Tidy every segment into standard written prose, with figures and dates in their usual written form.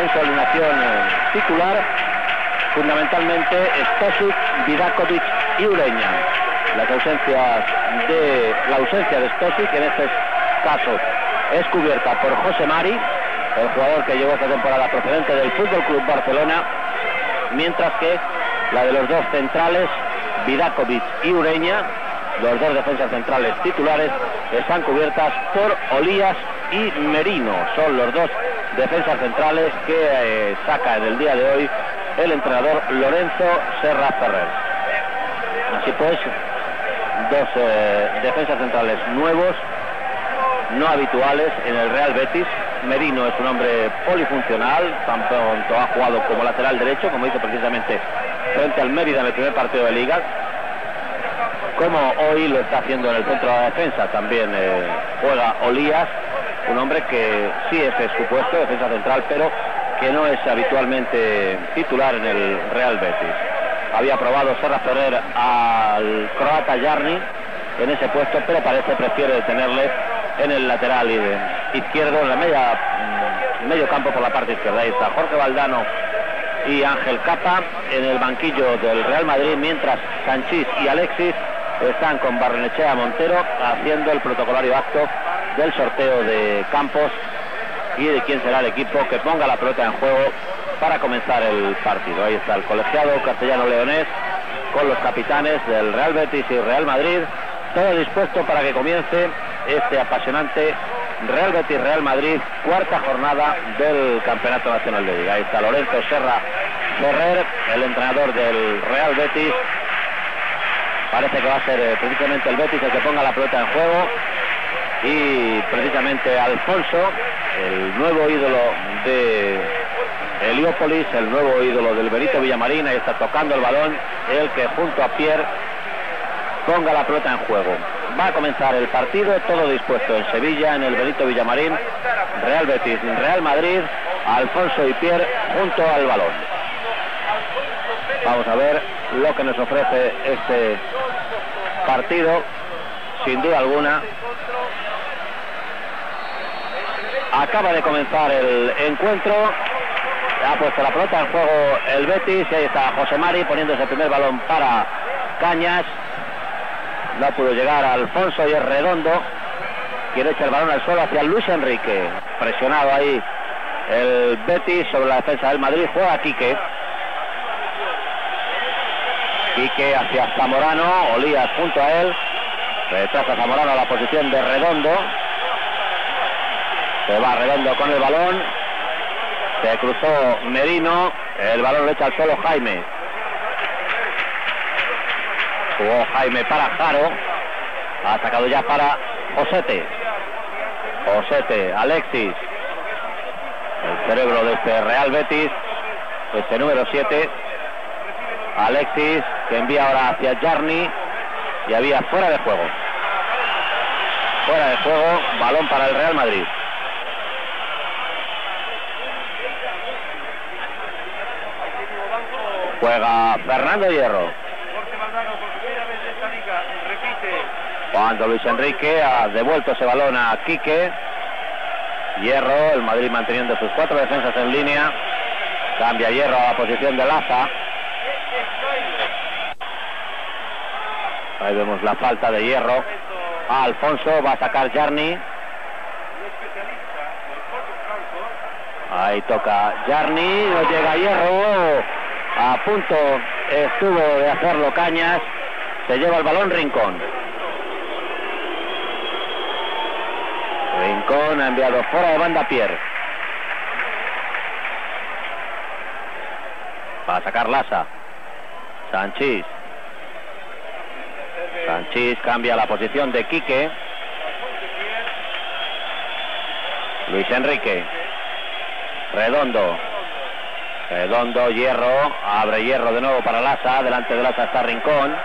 su alineación titular, fundamentalmente Stosic, Vidakovic y Ureña. La ausencia de Stosic en este caso es cubierta por José Mari, el jugador que llegó esta temporada procedente del Fútbol Club Barcelona, mientras que la de los dos centrales, Vidakovic y Ureña, los dos defensas centrales titulares, están cubiertas por Olías y Merino. Son los dos defensas centrales que saca en el día de hoy el entrenador Lorenzo Serra Ferrer. Así pues, dos defensas centrales nuevos, no habituales en el Real Betis. Merino es un hombre polifuncional, tanto ha jugado como lateral derecho, como hizo precisamente frente al Mérida en el primer partido de Liga, como hoy lo está haciendo en el centro de la defensa. También juega Olías, un hombre que sí es su puesto, defensa central, pero que no es habitualmente titular en el Real Betis. Había probado Serra Ferrer al croata Jarni en ese puesto, pero prefiere tenerle en el lateral izquierdo, en la medio campo por la parte izquierda. Ahí está Jorge Valdano y Ángel Capa en el banquillo del Real Madrid, mientras Sanchís y Alexis están con Barrenechea Montero haciendo el protocolario acto del sorteo de campos y de quién será el equipo que ponga la pelota en juego para comenzar el partido. Ahí está el colegiado castellano-leonés con los capitanes del Real Betis y Real Madrid, todo dispuesto para que comience este apasionante Real Betis-Real Madrid, cuarta jornada del Campeonato Nacional de Liga. Ahí está Lorenzo Serra Ferrer, el entrenador del Real Betis. Parece que va a ser precisamente el Betis el que ponga la pelota en juego, y precisamente Alfonso, el nuevo ídolo de Heliópolis, el nuevo ídolo del Benito Villamarín, ahí está tocando el balón, el que junto a Pierre ponga la pelota en juego. Va a comenzar el partido, todo dispuesto en Sevilla, en el Benito Villamarín. Real Betis, Real Madrid, Alfonso y Pierre junto al balón. Vamos a ver lo que nos ofrece este partido, sin duda alguna. Acaba de comenzar el encuentro, ha puesto la pelota en juego el Betis, y ahí está José Mari poniéndose el primer balón para Cañas. No pudo llegar a Alfonso y es Redondo quien echa el balón al suelo hacia Luis Enrique. Presionado ahí el Betis sobre la defensa del Madrid, juega Quique. Quique hacia Zamorano, Olías junto a él, retrasa Zamorano a la posición de Redondo. Se va Redondo con el balón, se cruzó Merino, el balón lo echa al suelo Jaime. Jugó Jaime para Jaro, ha sacado ya para Josete. Alexis, el cerebro de este Real Betis, este número 7. Alexis, que envía ahora hacia Jarni, y había fuera de juego, balón para el Real Madrid. Juega Fernando Hierro. Cuando Luis Enrique ha devuelto ese balón a Quique. Hierro, el Madrid manteniendo sus 4 defensas en línea. Cambia Hierro a la posición de Laza. Ahí vemos la falta de Hierro a Alfonso, va a sacar Jarni. Ahí toca Jarni, no llega Hierro. A punto estuvo de hacerlo Cañas. Se lleva el balón Rincón. Rincón ha enviado fuera de banda Pierre. Va a sacar Laza. Sanchís cambia la posición de Quique. Luis Enrique. Redondo, Hierro, abre Hierro de nuevo para Laza, delante de Laza está Rincón.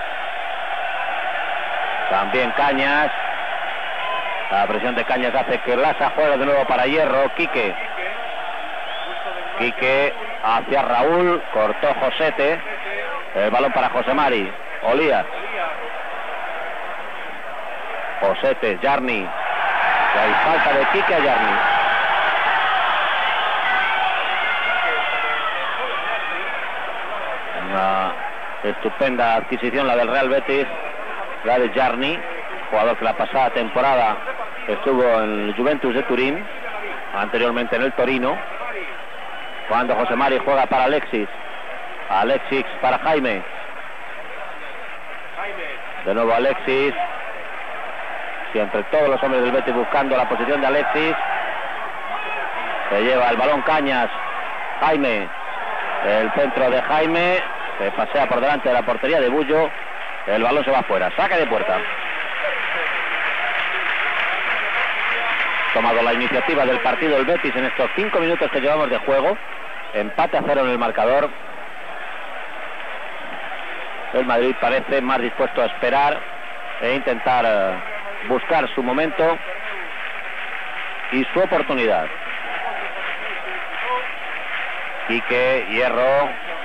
También Cañas. La presión de Cañas hace que Laza juegue de nuevo para Hierro. Quique hacia Raúl, cortó Josete. El balón para José Mari. Olías. Josete, Jarni. Y hay falta de Quique a Jarni. Estupenda adquisición la del Real Betis, la de Jarni, jugador que la pasada temporada estuvo en el Juventus de Turín, anteriormente en el Torino. Cuando José Mari juega para Alexis, Alexis para Jaime, de nuevo Alexis, siempre todos los hombres del Betis buscando la posición de Alexis. Se lleva el balón Cañas, Jaime, el centro de Jaime, se pasea por delante de la portería de Bullo, el balón se va afuera, saque de puerta. Tomado la iniciativa del partido el Betis en estos 5 minutos que llevamos de juego, empate a 0 en el marcador. El Madrid parece más dispuesto a esperar e intentar buscar su momento y su oportunidad. Quique, Hierro,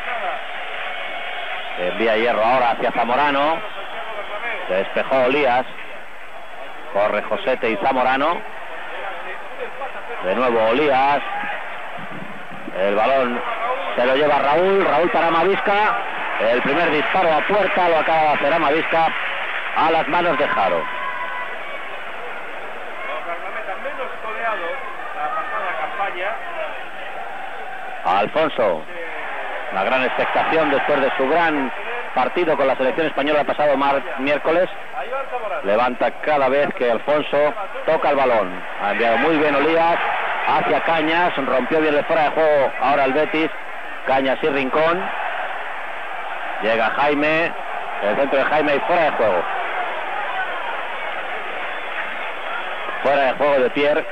envía Hierro ahora hacia Zamorano, se despejó Olías, corre Josete y Zamorano, de nuevo Olías, el balón se lo lleva Raúl, Raúl para Amavisca, el primer disparo a puerta lo acaba de hacer Amavisca a las manos de Jaro. Alfonso, la gran expectación después de su gran partido con la selección española el pasado miércoles, levanta cada vez que Alfonso toca el balón. Ha enviado muy bien Olías hacia Cañas, rompió bien el fuera de juego ahora el Betis, Cañas y Rincón, llega Jaime, el centro de Jaime y fuera de juego. Fuera de juego de Pierre.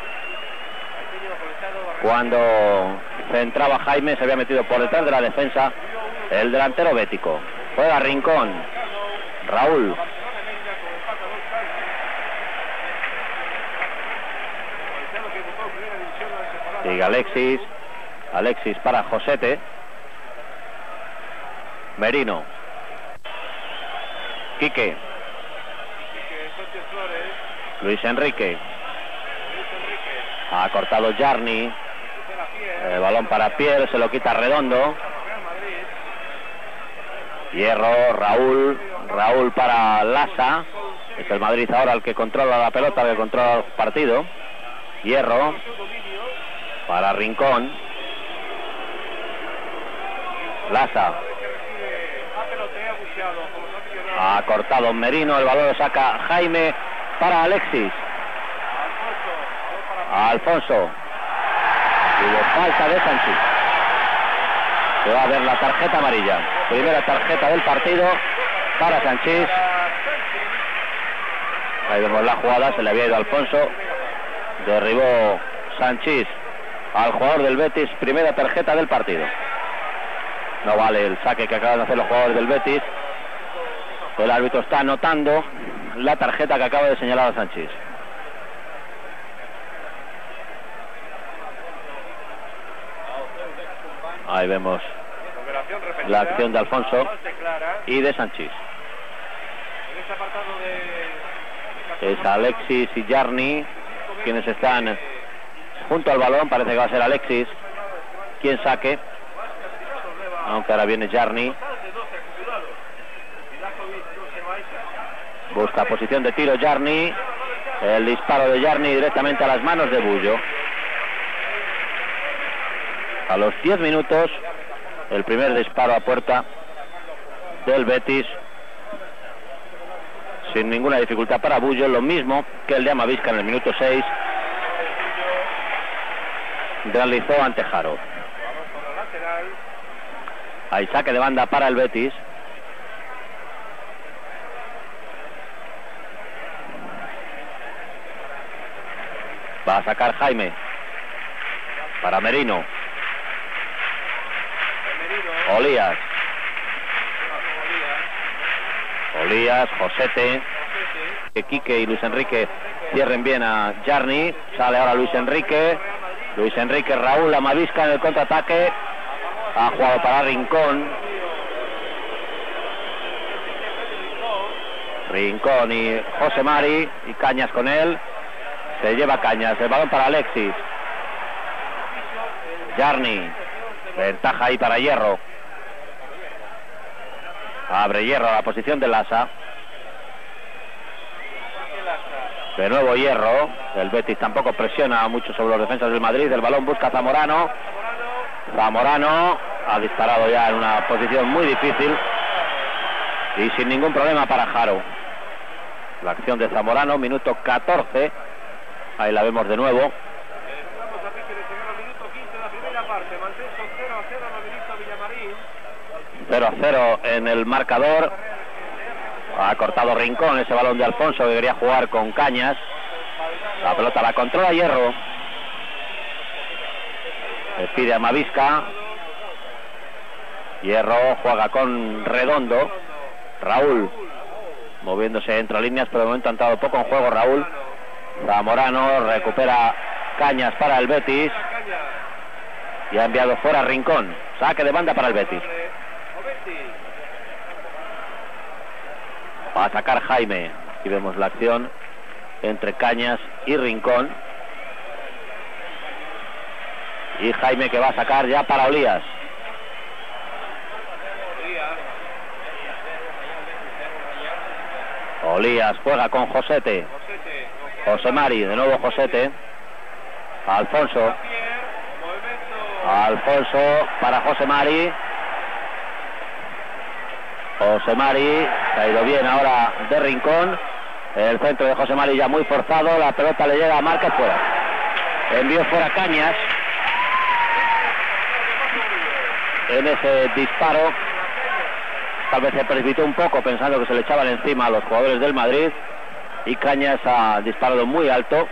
Cuando centraba Jaime se había metido por detrás de la defensa el delantero bético. Juega Rincón, Raúl. Sigue Alexis, Alexis para Josete. Merino. Quique. Luis Enrique. Ha cortado Jarni. El balón para Pierre, se lo quita Redondo. Hierro, Raúl, Raúl para Lasa. Es el Madrid ahora el que controla la pelota, el que controla el partido. Hierro para Rincón. Lasa. Ha cortado Merino, el balón lo saca Jaime para Alexis. Alfonso. Hubo falta de Sanchís. Se va a ver la tarjeta amarilla. Primera tarjeta del partido para Sanchís. Ahí vemos la jugada, se le había ido a Alfonso. Derribó Sanchís al jugador del Betis. Primera tarjeta del partido. No vale el saque que acaban de hacer los jugadores del Betis. El árbitro está anotando la tarjeta que acaba de señalar a Sanchís. Ahí vemos la acción de Alfonso y de Sanchís. Es Alexis y Jarni quienes están junto al balón. Parece que va a ser Alexis quien saque, aunque ahora viene Jarni. Busca posición de tiro Jarni. El disparo de Jarni directamente a las manos de Bullo. A los 10 minutos, el primer disparo a puerta del Betis, sin ninguna dificultad para Bullo, lo mismo que el de Amavisca en el minuto 6, realizó ante Jaro. Hay saque de banda para el Betis. Va a sacar Jaime para Merino. Olías. Olías, Josete. Que Quique y Luis Enrique cierren bien a Jarni. Sale ahora Luis Enrique. Luis Enrique, Raúl, Amavisca en el contraataque. Ha jugado para Rincón. Rincón y José Mari. Y Cañas con él. Se lleva Cañas. El balón para Alexis. Jarni. Ventaja ahí para Hierro. Abre Hierro a la posición de Lasa. De nuevo Hierro. El Betis tampoco presiona mucho sobre los defensas del Madrid. El balón busca Zamorano. Zamorano ha disparado ya en una posición muy difícil y sin ningún problema para Jaro. La acción de Zamorano, minuto 14. Ahí la vemos de nuevo. 0-0 en el marcador. Ha cortado Rincón ese balón de Alfonso que quería jugar con Cañas. La pelota la controla Hierro. Le pide a Mavisca. Hierro juega con Redondo. Raúl moviéndose entre líneas, pero de momento ha entrado poco en juego Raúl. Zamorano recupera Cañas para el Betis. Y ha enviado fuera Rincón. Saque de banda para el Betis. Va a sacar Jaime. Aquí vemos la acción entre Cañas y Rincón. Y Jaime que va a sacar ya para Olías. Olías juega con Josete. José Mari, de nuevo Josete. Alfonso. Alfonso para José Mari. José Mari, se ha ido bien ahora de Rincón. El centro de José Mari ya muy forzado. La pelota le llega a Márquez fuera. Envió fuera Cañas. En ese disparo tal vez se precipitó un poco pensando que se le echaban encima a los jugadores del Madrid. Y Cañas ha disparado muy alto.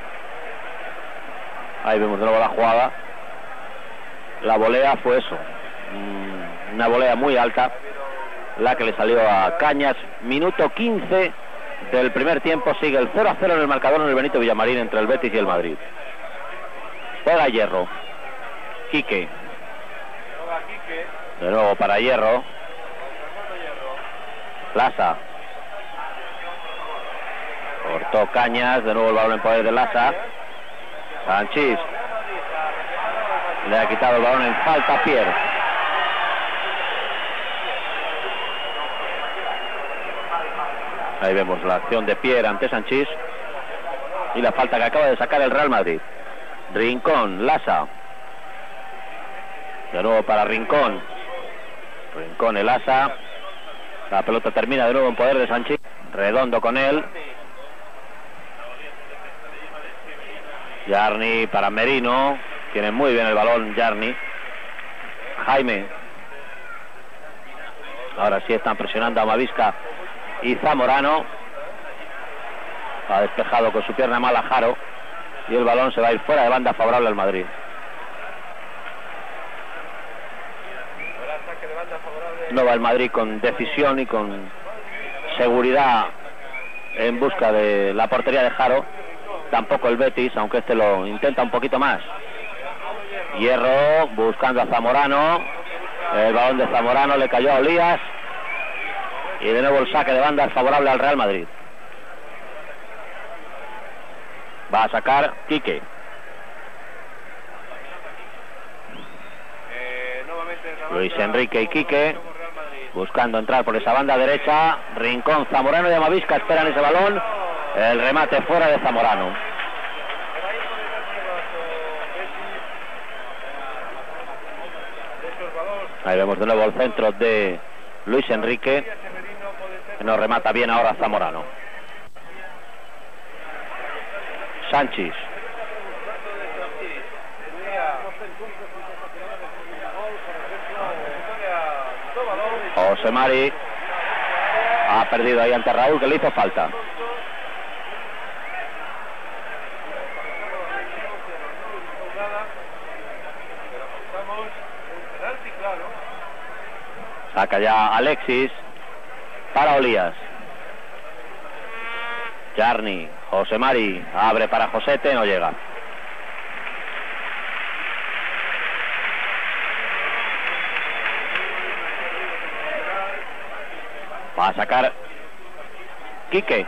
Ahí vemos de nuevo la jugada. La volea fue eso, una volea muy alta la que le salió a Cañas. Minuto 15 del primer tiempo. Sigue el 0-0 en el marcador en el Benito Villamarín entre el Betis y el Madrid. Juega Hierro. Quique. De nuevo para Hierro. Lasa. Cortó Cañas. De nuevo el balón en poder de Lasa. Sanchís. Le ha quitado el balón en falta a Pierre. Ahí vemos la acción de Pierre ante Sanchís. Y la falta que acaba de sacar el Real Madrid. Rincón, Lasa. De nuevo para Rincón. Rincón, el Lasa. La pelota termina de nuevo en poder de Sanchís. Redondo con él. Yarni para Merino. Tiene muy bien el balón Yarni. Jaime. Ahora sí están presionando a Mavisca y Zamorano. Ha despejado con su pierna mala Jaro. Y el balón se va a ir fuera de banda favorable al Madrid. No va el Madrid con decisión y con seguridad en busca de la portería de Jaro. Tampoco el Betis, aunque este lo intenta un poquito más. Hierro buscando a Zamorano. El balón de Zamorano le cayó a Olías. Y de nuevo el saque de banda es favorable al Real Madrid. Va a sacar Quique. Luis Enrique y Quique buscando entrar por esa banda derecha. Rincón, Zamorano y Amavisca esperan ese balón. El remate fuera de Zamorano. Ahí vemos de nuevo el centro de Luis Enrique, que nos remata bien ahora Zamorano. Sanchís. José Mari ha perdido ahí ante Raúl, que le hizo falta. Saca ya Alexis para Olías. Yarni, José Mari, abre para Josete, no llega. Va a sacar Quique.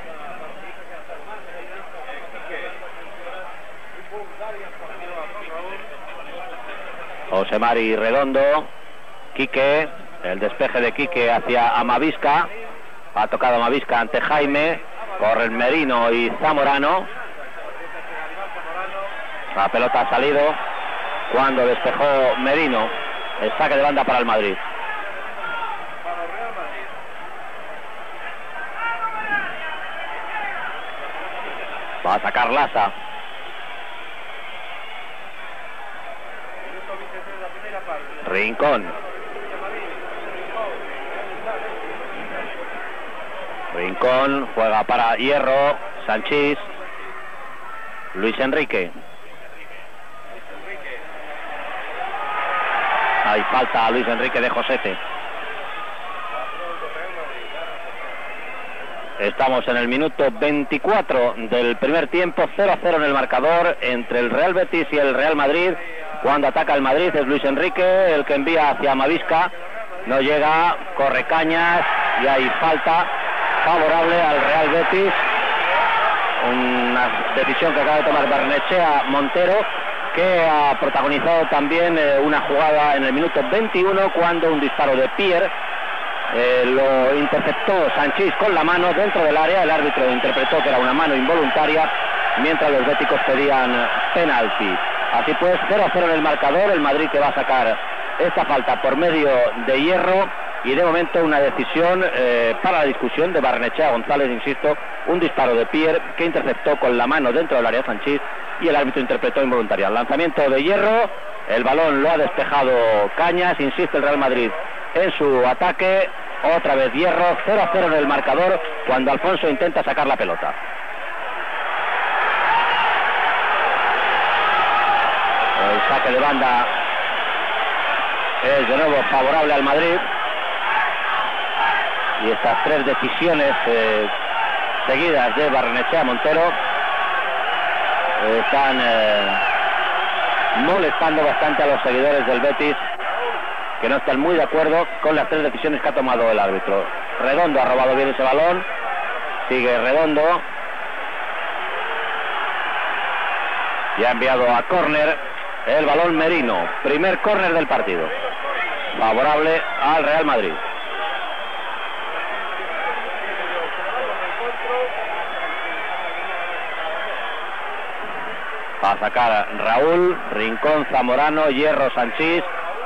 José Mari Redondo. Quique. El despeje de Quique hacia Amavisca. Ha tocado Amavisca ante Jaime. Corren Merino y Zamorano. La pelota ha salido cuando despejó Merino. El saque de banda para el Madrid. Va a sacar Lasa. Rincón. Rincón juega para Hierro. Sanchís. Luis Enrique. Hay falta a Luis Enrique de Josete. Estamos en el minuto 24 del primer tiempo, 0-0 en el marcador entre el Real Betis y el Real Madrid. Cuando ataca el Madrid es Luis Enrique el que envía hacia Amavisca. No llega, corre Cañas y hay falta favorable al Real Betis. Una decisión que acaba de tomar Barnechea Montero, que ha protagonizado también una jugada en el minuto 21 cuando un disparo de Pierre lo interceptó Sanchís con la mano dentro del área. El árbitro interpretó que era una mano involuntaria, mientras los béticos pedían penalti. Así pues, 0-0 en el marcador. El Madrid que va a sacar esta falta por medio de Hierro, y de momento una decisión para la discusión de Barnechea González, insisto, un disparo de Pierre que interceptó con la mano dentro del área Sanchís y el árbitro interpretó involuntaria. El lanzamiento de Hierro, el balón lo ha despejado Cañas, insiste el Real Madrid en su ataque. Otra vez Hierro, 0-0 en el marcador cuando Alfonso intenta sacar la pelota. El saque de banda es de nuevo favorable al Madrid, y estas tres decisiones seguidas de Barnechea Montero están molestando bastante a los seguidores del Betis, que no están muy de acuerdo con las tres decisiones que ha tomado el árbitro. Redondo ha robado bien ese balón, sigue Redondo y ha enviado a córner el balón Merino. Primer córner del partido, favorable al Real Madrid. Va a sacar Raúl, Rincón, Zamorano, Hierro, Sanchís.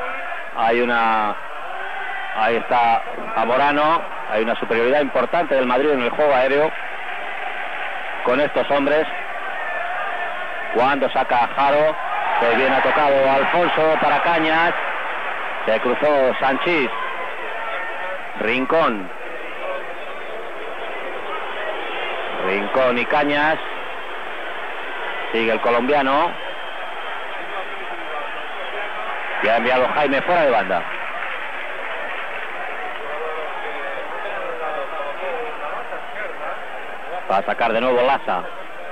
Ahí está Zamorano. Hay una superioridad importante del Madrid en el juego aéreo con estos hombres. Cuando saca Jaro, se viene tocado Alfonso para Cañas. Se cruzó Sanchís. Rincón y Cañas. Sigue el colombiano. Y ha enviado Jaime fuera de banda. Va a sacar de nuevo Lasa.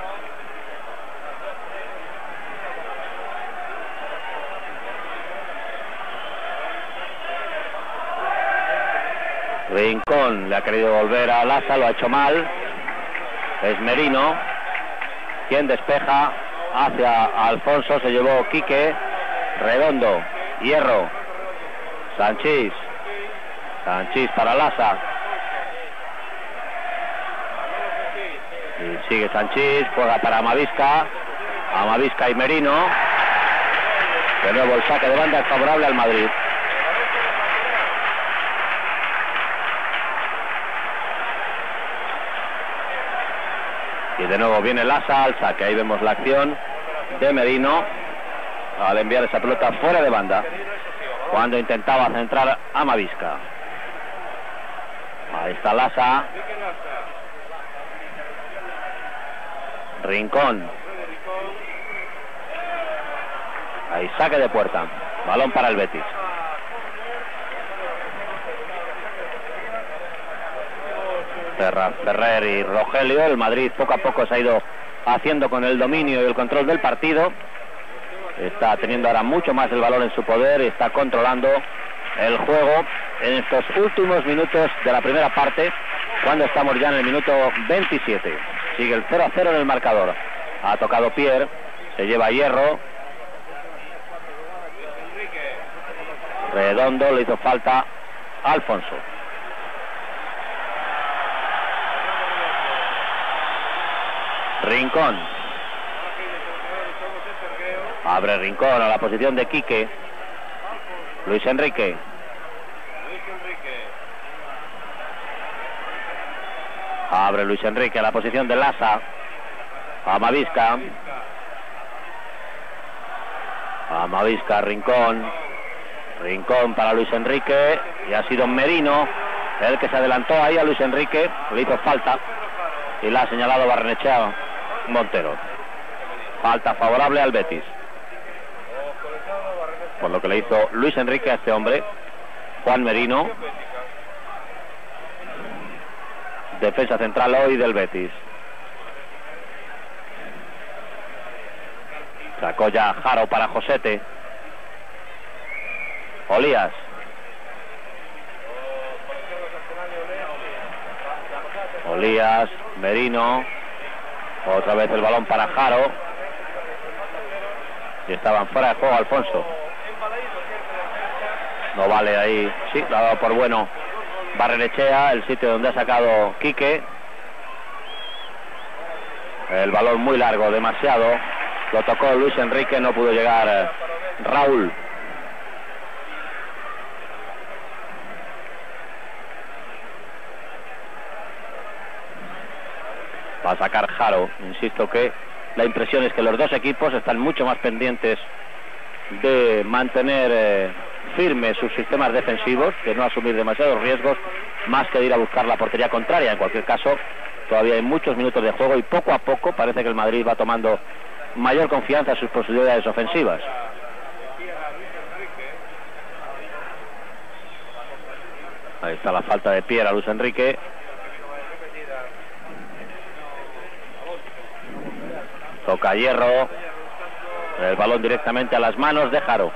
Rincón le ha querido volver a Lasa, lo ha hecho mal. Es Merino quien despeja hacia Alfonso. Se llevó Quique. Redondo, Hierro, Sanchís para Lasa. Y sigue Sanchís, juega para Amavisca y Merino. De nuevo el saque de banda es favorable al Madrid. Y de nuevo viene Lasa al saque. Ahí vemos la acción de Merino al enviar esa pelota fuera de banda cuando intentaba centrar a Amavisca. Ahí está Lasa. Rincón. Ahí saque de puerta. Balón para el Betis. Ferrer y Rogelio. El Madrid poco a poco se ha ido haciendo con el dominio y el control del partido. Está teniendo ahora mucho más el balón en su poder y está controlando el juego en estos últimos minutos de la primera parte, cuando estamos ya en el minuto 27. Sigue el 0-0 en el marcador. Ha tocado Pierre, se lleva Hierro. Redondo, le hizo falta Alfonso. Rincón. Abre Rincón a la posición de Quique. Luis Enrique. Abre Luis Enrique a la posición de Lasa. Amavisca. Amavisca, Rincón. Rincón para Luis Enrique. Y ha sido Merino el que se adelantó ahí a Luis Enrique. Le hizo falta. Y la ha señalado Barrenechea Montero. Falta favorable al Betis. Por lo que le hizo Luis Enrique a este hombre. Juan Merino. Defensa central hoy del Betis. Sacó ya Jaro para Josete. Olías. Olías, Merino. Otra vez el balón para Jaro. Y estaban fuera de juego Alfonso. No vale ahí. Sí, lo ha dado por bueno Barrenechea, el sitio donde ha sacado Quique. El balón muy largo, demasiado. Lo tocó Luis Enrique, no pudo llegar Raúl. Va a sacar Jaro. Insisto que la impresión es que los dos equipos están mucho más pendientes de mantener firmes sus sistemas defensivos, de no asumir demasiados riesgos, más que de ir a buscar la portería contraria. En cualquier caso, todavía hay muchos minutos de juego y poco a poco parece que el Madrid va tomando mayor confianza en sus posibilidades ofensivas. Ahí está la falta de Pierre a Luis Enrique. Toca Hierro. El balón directamente a las manos de Jaro.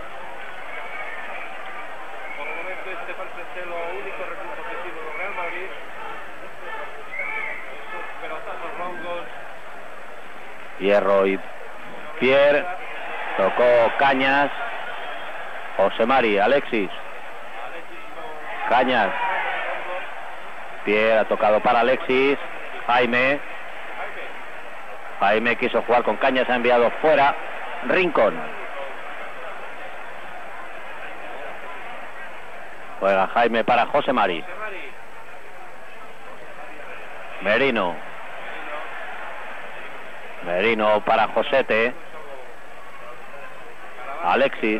Hierro y Pierre. Tocó Cañas. José Mari, Alexis. Cañas. Pierre ha tocado para Alexis. Jaime. Jaime quiso jugar con Cañas, ha enviado fuera. Rincón. Juega Jaime para José Mari. Merino. Merino para Josete. Alexis.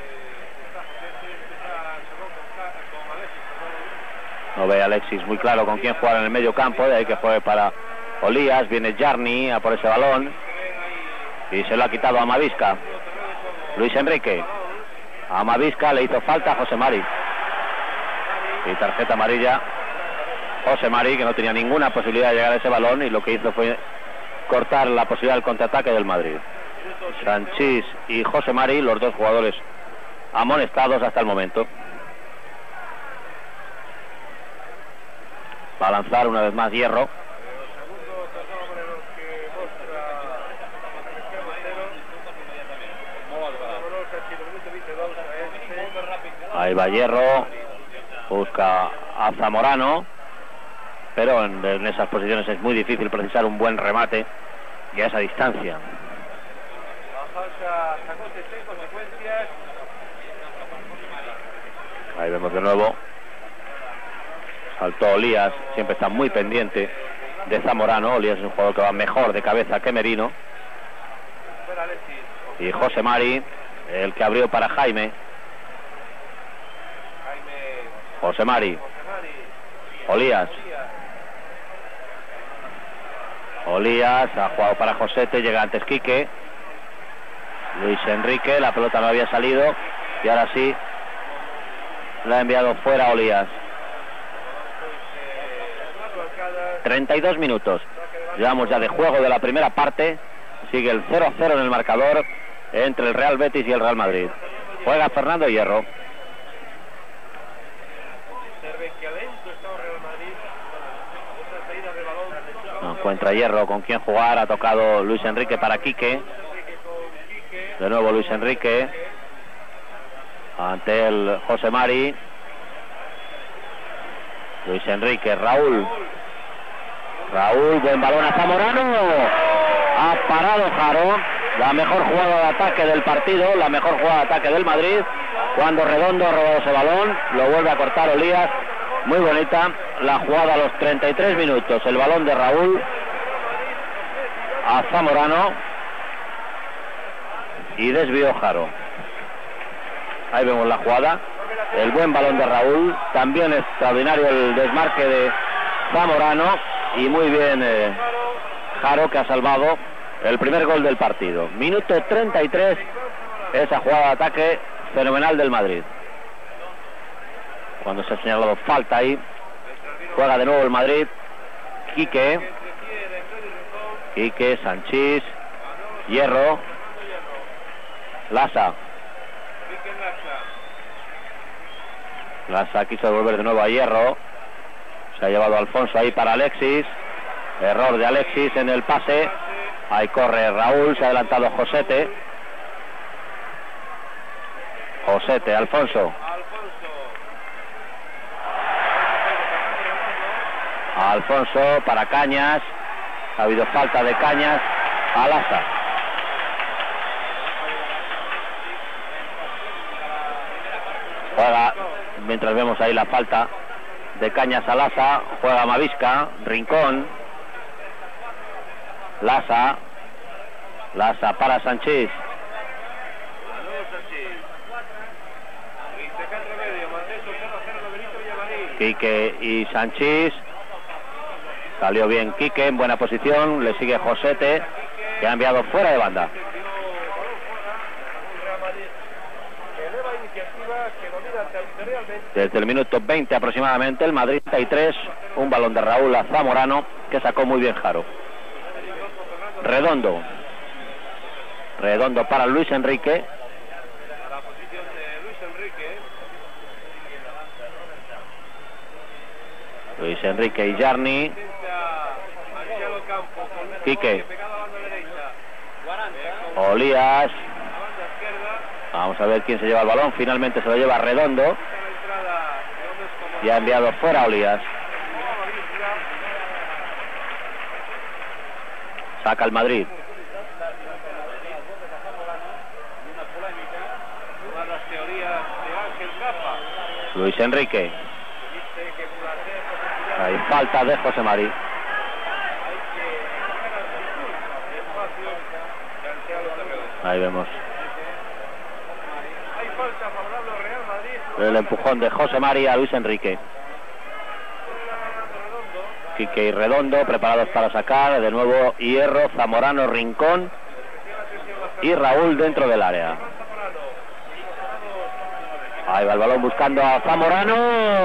No ve Alexis muy claro con quién jugar en el medio campo, de ahí que juegue para Olías. Viene Jarni a por ese balón y se lo ha quitado a Amavisca. Luis Enrique. A Amavisca le hizo falta a José Mari y tarjeta amarilla. José Mari, que no tenía ninguna posibilidad de llegar a ese balón, y lo que hizo fue cortar la posibilidad del contraataque del Madrid. Sanchís y José Mari, los dos jugadores amonestados hasta el momento. Va a lanzar una vez más Hierro. Ahí va Hierro. Busca a Zamorano. Pero en esas posiciones es muy difícil precisar un buen remate y a esa distancia. Ahí vemos de nuevo. Saltó Olías, siempre está muy pendiente de Zamorano. Olías es un jugador que va mejor de cabeza que Merino. Y José Mari, el que abrió para Jaime. José Mari. Olías. Olías ha jugado para Josete, llega antes Quique. Luis Enrique, la pelota no había salido y ahora sí la ha enviado fuera Olías. 32 minutos. Llevamos ya de juego de la primera parte. Sigue el 0-0 en el marcador entre el Real Betis y el Real Madrid. Juega Fernando Hierro. No encuentra Hierro con quién jugar. Ha tocado Luis Enrique para Quique. De nuevo Luis Enrique. Ante el José Mari. Luis Enrique, Raúl, buen balón a Zamorano, ha parado Jaro, la mejor jugada de ataque del partido, la mejor jugada de ataque del Madrid, cuando Redondo ha robado ese balón, lo vuelve a cortar Olías, muy bonita la jugada a los 33 minutos, el balón de Raúl a Zamorano y desvió Jaro. Ahí vemos la jugada, el buen balón de Raúl, también extraordinario el desmarque de Zamorano y muy bien Jaro, que ha salvado el primer gol del partido. Minuto 33, esa jugada de ataque fenomenal del Madrid. Cuando se ha señalado falta ahí, juega de nuevo el Madrid. Quique, Sanchís, Hierro, Lasa quiso devolver de nuevo a Hierro, se ha llevado a Alfonso ahí para Alexis, error de Alexis en el pase, ahí corre Raúl, se ha adelantado Josete, Alfonso para Cañas, ha habido falta de Cañas a Lasa. Juega, mientras vemos ahí la falta de Cañas a Lasa, juega Mavisca, Rincón, Lasa para Sanchís, Quique y Sanchís, salió bien Quique en buena posición, le sigue Josete, que ha enviado fuera de banda. Desde el minuto 20 aproximadamente, el Madrid 33, un balón de Raúl a Zamorano, que sacó muy bien Jaro. Redondo para Luis Enrique. Luis Enrique y Jarni. Quique. Olías. Vamos a ver quién se lleva el balón. Finalmente se lo lleva Redondo. Y ha enviado fuera Olías. Saca el Madrid. Luis Enrique. Hay falta de José Mari. Ahí vemos el empujón de José Mari a Luis Enrique. Quique y Redondo preparados para sacar. De nuevo Hierro, Zamorano, Rincón y Raúl dentro del área. Ahí va el balón buscando a Zamorano.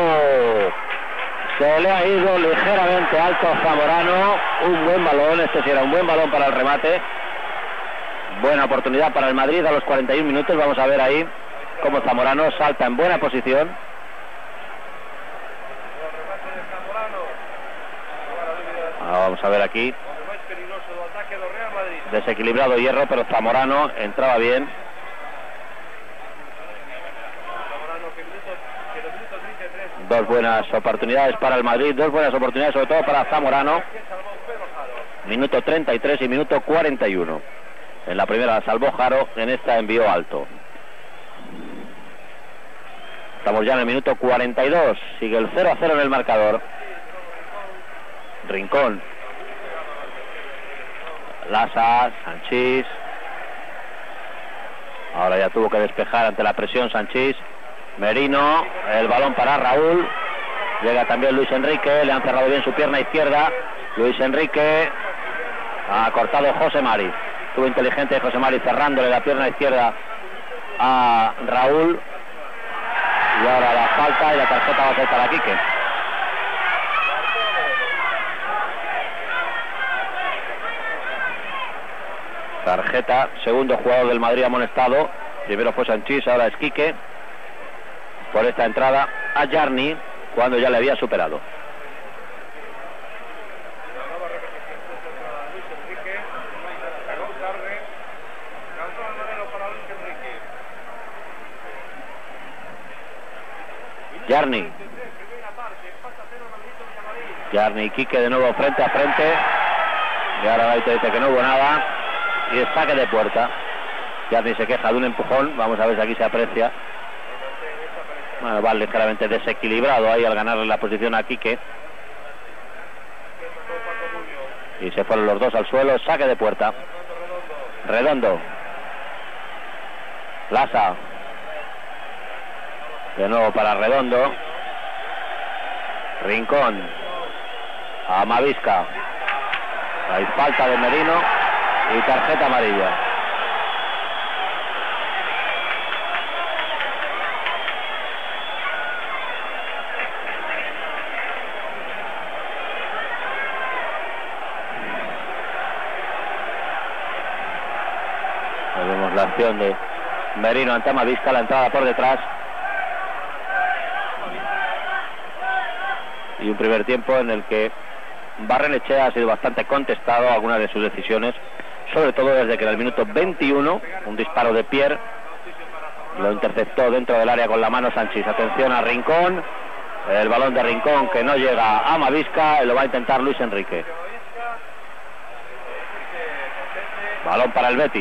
Se le ha ido ligeramente alto a Zamorano. Un buen balón, este sí era un buen balón para el remate. Buena oportunidad para el Madrid a los 41 minutos. Vamos a ver ahí cómo Zamorano salta en buena posición. Vamos a ver aquí. Desequilibrado Hierro, pero Zamorano entraba bien. Dos buenas oportunidades para el Madrid, dos buenas oportunidades sobre todo para Zamorano. Minuto 33 y minuto 41. En la primera la salvó Jaro, en esta envió alto. Estamos ya en el minuto 42, sigue el 0-0 en el marcador. Rincón. Lasa, Sanchís. Ahora ya tuvo que despejar ante la presión Sanchís. Merino, el balón para Raúl. Llega también Luis Enrique, le han cerrado bien su pierna izquierda. Luis Enrique ha cortado José Mari. Estuvo inteligente José Mari cerrándole la pierna izquierda a Raúl. Y ahora la falta y la tarjeta va a ser para Quique. Tarjeta, segundo jugador del Madrid amonestado. Primero fue Sanchís, ahora es Quique. Por esta entrada a Jarni, cuando ya le había superado. Jarni. Yarni y Quique de nuevo frente a frente. Y ahora Gaito dice que no hubo nada. Y es saque de puerta. Yarni se queja de un empujón. Vamos a ver si aquí se aprecia. Bueno, va ligeramente desequilibrado ahí al ganarle la posición a Quique. Y se fueron los dos al suelo. Saque de puerta. Redondo. Lasa. De nuevo para Redondo. Rincón. Amavisca. Hay falta de Merino y tarjeta amarilla. Vemos la acción de Merino ante Amavisca, la entrada por detrás. Y un primer tiempo en el que Barrenechea ha sido bastante contestado a algunas de sus decisiones, sobre todo desde que en el minuto 21 un disparo de Pierre lo interceptó dentro del área con la mano Sanchís. Atención a Rincón, el balón de Rincón que no llega a Amavisca, lo va a intentar Luis Enrique. Balón para el Betis.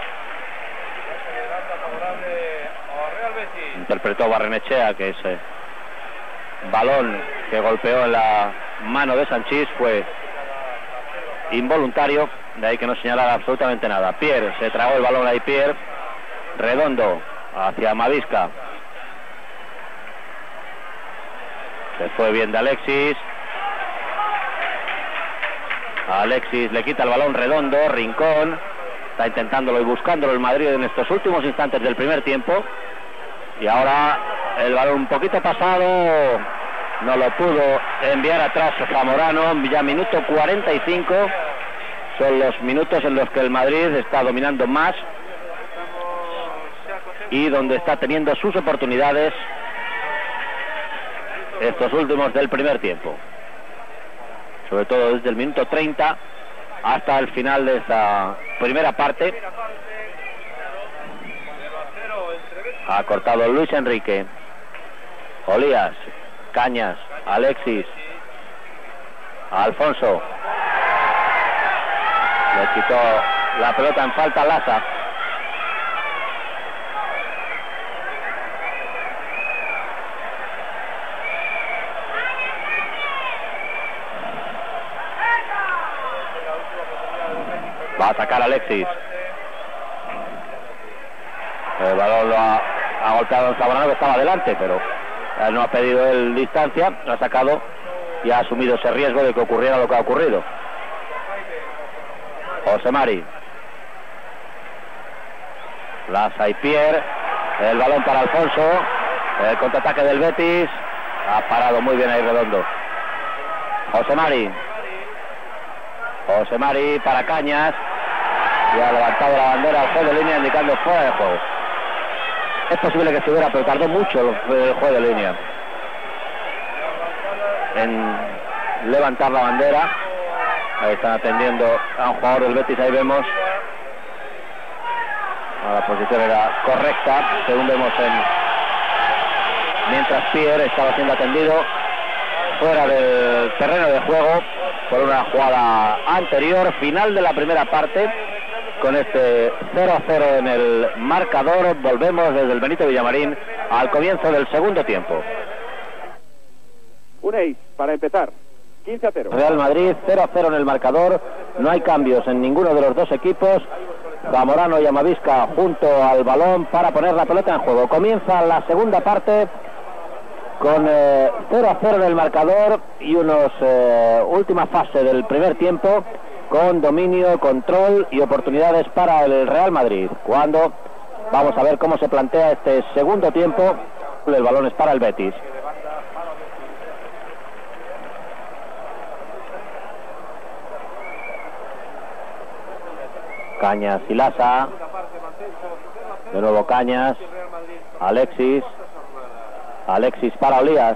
Interpretó Barrenechea que ese balón que golpeó en la mano de Sanchís fue involuntario, de ahí que no señalara absolutamente nada. Pierre, se tragó el balón ahí Pierre. Redondo hacia Amavisca. Se fue bien de Alexis. Alexis le quita el balón Redondo. Rincón está intentándolo y buscándolo el Madrid en estos últimos instantes del primer tiempo. Y ahora el balón un poquito pasado, no lo pudo enviar atrás Zamorano. Ya minuto 45, son los minutos en los que el Madrid está dominando más y donde está teniendo sus oportunidades estos últimos del primer tiempo, sobre todo desde el minuto 30 hasta el final de esta primera parte. Ha cortado Luis Enrique. Olías, Cañas, Alexis, Alfonso. Le quitó la pelota en falta Lasa. Va a atacar Alexis. El balón lo ha golpeado en Zamorano, que estaba delante, pero no ha pedido el distancia, lo ha sacado y ha asumido ese riesgo de que ocurriera lo que ha ocurrido. José Mari. Lasa y Pierre. El balón para Alfonso. El contraataque del Betis. Ha parado muy bien ahí Redondo. José Mari. José Mari para Cañas. Y ha levantado la bandera al juez de línea indicando fuera de juego. Es posible que estuviera, pero tardó mucho el juez de línea en levantar la bandera. Ahí están atendiendo a un jugador del Betis, ahí vemos. La posición era correcta, según vemos mientras Pierre estaba siendo atendido fuera del terreno de juego por una jugada anterior. Final de la primera parte, con este 0-0 en el marcador. Volvemos desde el Benito Villamarín al comienzo del segundo tiempo. Un ace para empezar. 15-0. Real Madrid 0-0 en el marcador. No hay cambios en ninguno de los dos equipos. Zamorano y Amavisca junto al balón para poner la pelota en juego. Comienza la segunda parte con 0-0 en el marcador y última fase del primer tiempo con dominio, control y oportunidades para el Real Madrid. Cuando vamos a ver cómo se plantea este segundo tiempo. El balón es para el Betis. Cañas y Lasa. De nuevo Cañas. Alexis. Alexis para Olías.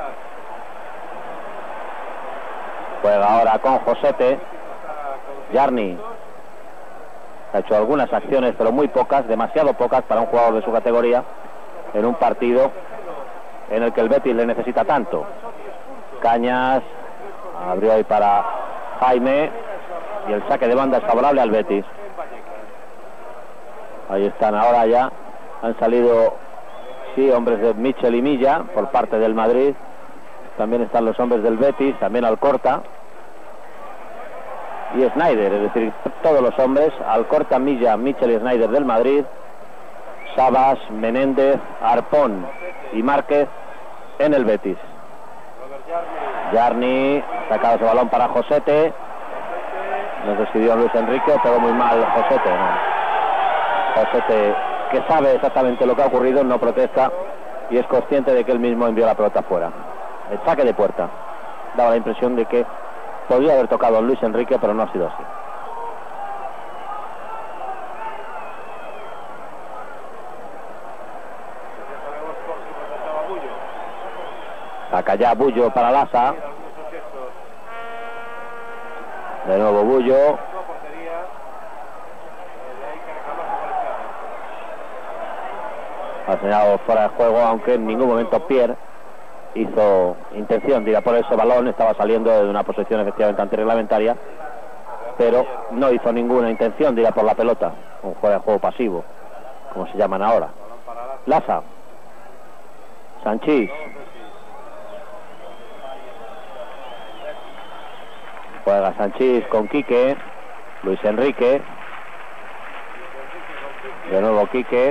Juega ahora con Josete. Yarni. Ha hecho algunas acciones, pero muy pocas, demasiado pocas para un jugador de su categoría, en un partido en el que el Betis le necesita tanto. Cañas abrió ahí para Jaime y el saque de banda es favorable al Betis. Ahí están ahora ya, han salido sí hombres de Michel y Milla por parte del Madrid. También están los hombres del Betis, también Alcorta y Snyder, es decir, todos los hombres, Alcorta, Milla, Michel y Snyder del Madrid, Sabas, Menéndez, Arpón y Márquez en el Betis. Yarni, sacado ese balón para Josete, nos decidió Luis Enrique, pegó muy mal Josete, ¿no? Josete, que sabe exactamente lo que ha ocurrido, no protesta y es consciente de que él mismo envió la pelota fuera. El saque de puerta, daba la impresión de que podría haber tocado a Luis Enrique, pero no ha sido así. Saca ya Bullo para Lasa. De nuevo Bullo. Ha señalado fuera de juego, aunque en ningún momento Pierre hizo intención de ir a por ese balón. Estaba saliendo de una posición efectivamente antirreglamentaria, pero no hizo ninguna intención de ir a por la pelota. Un fuera de juego pasivo, como se llaman ahora. Lasa. Sanchís. Juega Sanchís con Quique. Luis Enrique. De nuevo Quique.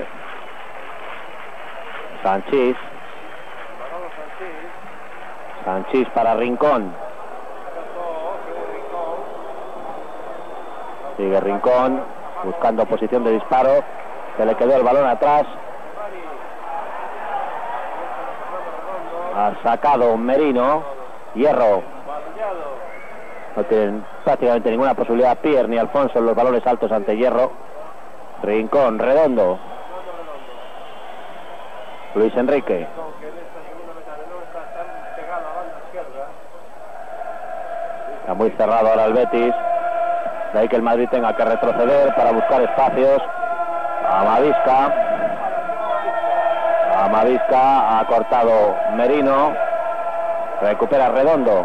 Sanchís. Sanchís para Rincón. Sigue Rincón buscando posición de disparo. Se le quedó el balón atrás. Ha sacado Merino. Hierro. No tienen prácticamente ninguna posibilidad Pierre ni Alfonso en los balones altos ante Hierro. Rincón, Redondo. Luis Enrique. Está muy cerrado ahora el Betis. De ahí que el Madrid tenga que retroceder para buscar espacios. Amavisca. Amavisca ha cortado Merino. Recupera Redondo.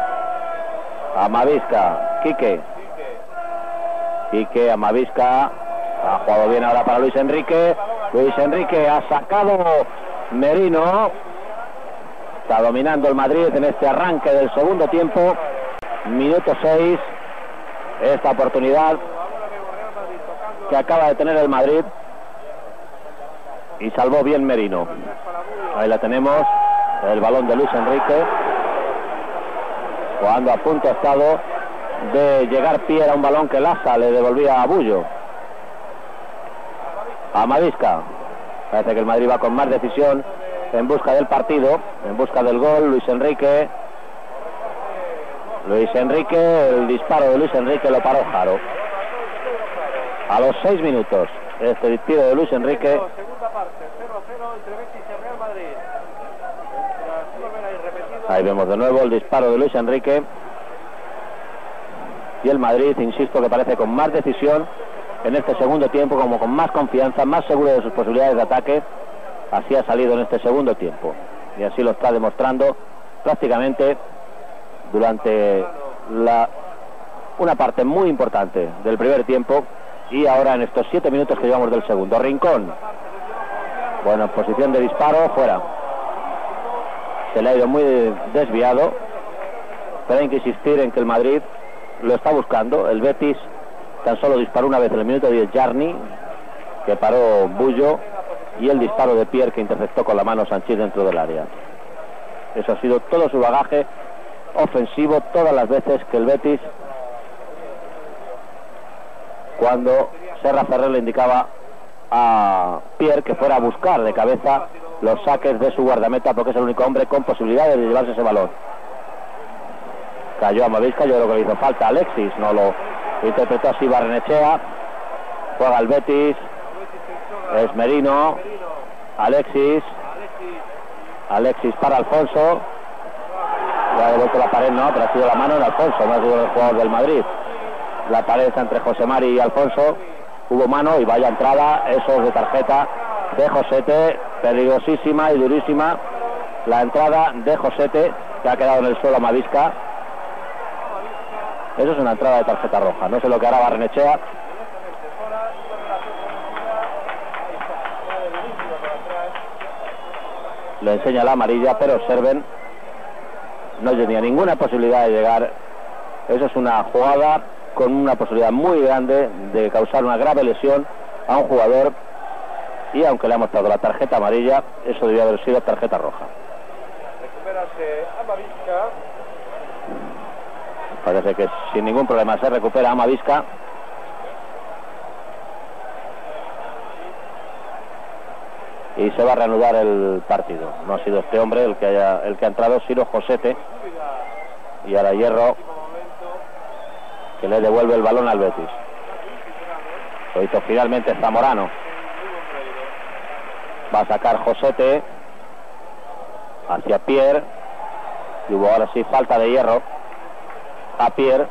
Amavisca, Quique. Quique, Amavisca. Ha jugado bien ahora para Luis Enrique. Luis Enrique ha sacado Merino. Está dominando el Madrid en este arranque del segundo tiempo. Minuto 6. Esta oportunidad que acaba de tener el Madrid. Y salvó bien Merino. Ahí la tenemos. El balón de Luis Enrique. Cuando a punto ha estado de llegar Pierre a un balón que Lasa le devolvía a Bullo. Amavisca. Parece que el Madrid va con más decisión en busca del partido, en busca del gol. Luis Enrique. Luis Enrique, el disparo de Luis Enrique lo paró Jaro. A los 6 minutos, este tiro de Luis Enrique. Ahí vemos de nuevo el disparo de Luis Enrique. Y el Madrid, insisto, que parece con más decisión en este segundo tiempo, como con más confianza, más seguro de sus posibilidades de ataque. Así ha salido en este segundo tiempo. Y así lo está demostrando prácticamente durante una parte muy importante del primer tiempo. Y ahora en estos 7 minutos que llevamos del segundo. Rincón. Bueno, en posición de disparo, fuera. Se le ha ido muy desviado, pero hay que insistir en que el Madrid lo está buscando. El Betis tan solo disparó una vez en el minuto 10 Yarni, que paró Bullo, y el disparo de Pierre que interceptó con la mano Sanchís dentro del área. Eso ha sido todo su bagaje ofensivo todas las veces que el Betis, cuando Serra Ferrer le indicaba a Pierre que fuera a buscar de cabeza los saques de su guardameta, porque es el único hombre con posibilidades de llevarse ese balón. Cayó Amavisca, yo creo que le hizo falta a Alexis, no lo interpretó así Barrenechea. Juega el Betis, es Merino, Alexis para Alfonso. Ya ha devuelto la pared, no, pero ha sido la mano en Alfonso, no ha sido el jugador del Madrid. La pared entre José Mari y Alfonso, hubo mano y vaya entrada, eso es de tarjeta de Josete, peligrosísima y durísima la entrada de Josete. que ha quedado en el suelo Amavisca. Eso es una entrada de tarjeta roja. No sé lo que hará Barrenechea. Le enseña la amarilla, pero observen, no tenía ninguna posibilidad de llegar. Eso es una jugada con una posibilidad muy grande de causar una grave lesión a un jugador, y aunque le ha mostrado la tarjeta amarilla, eso debió haber sido tarjeta roja. Recuperarse Amavisca. Parece que sin ningún problema se recupera Amavisca. Y se va a reanudar el partido. No ha sido este hombre el que ha entrado, sino Josete. Y ahora Hierro, que le devuelve el balón al Betis. Lo hizo finalmente Zamorano. Va a sacar Josete hacia Pierre. Y hubo ahora sí falta de Hierro a Pierre.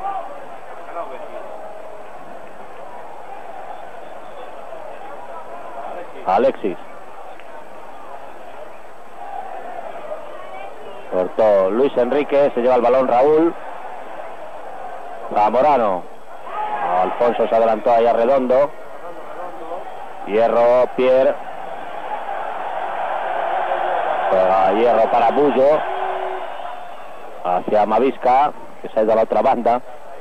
Alexis. Cortó Luis Enrique, se lleva el balón Raúl. Zamorano. Alfonso se adelantó ahí a Redondo. Hierro, Pierre. Juega Hierro para Bullo. Hacia Amavisca, que se ha ido a la otra banda.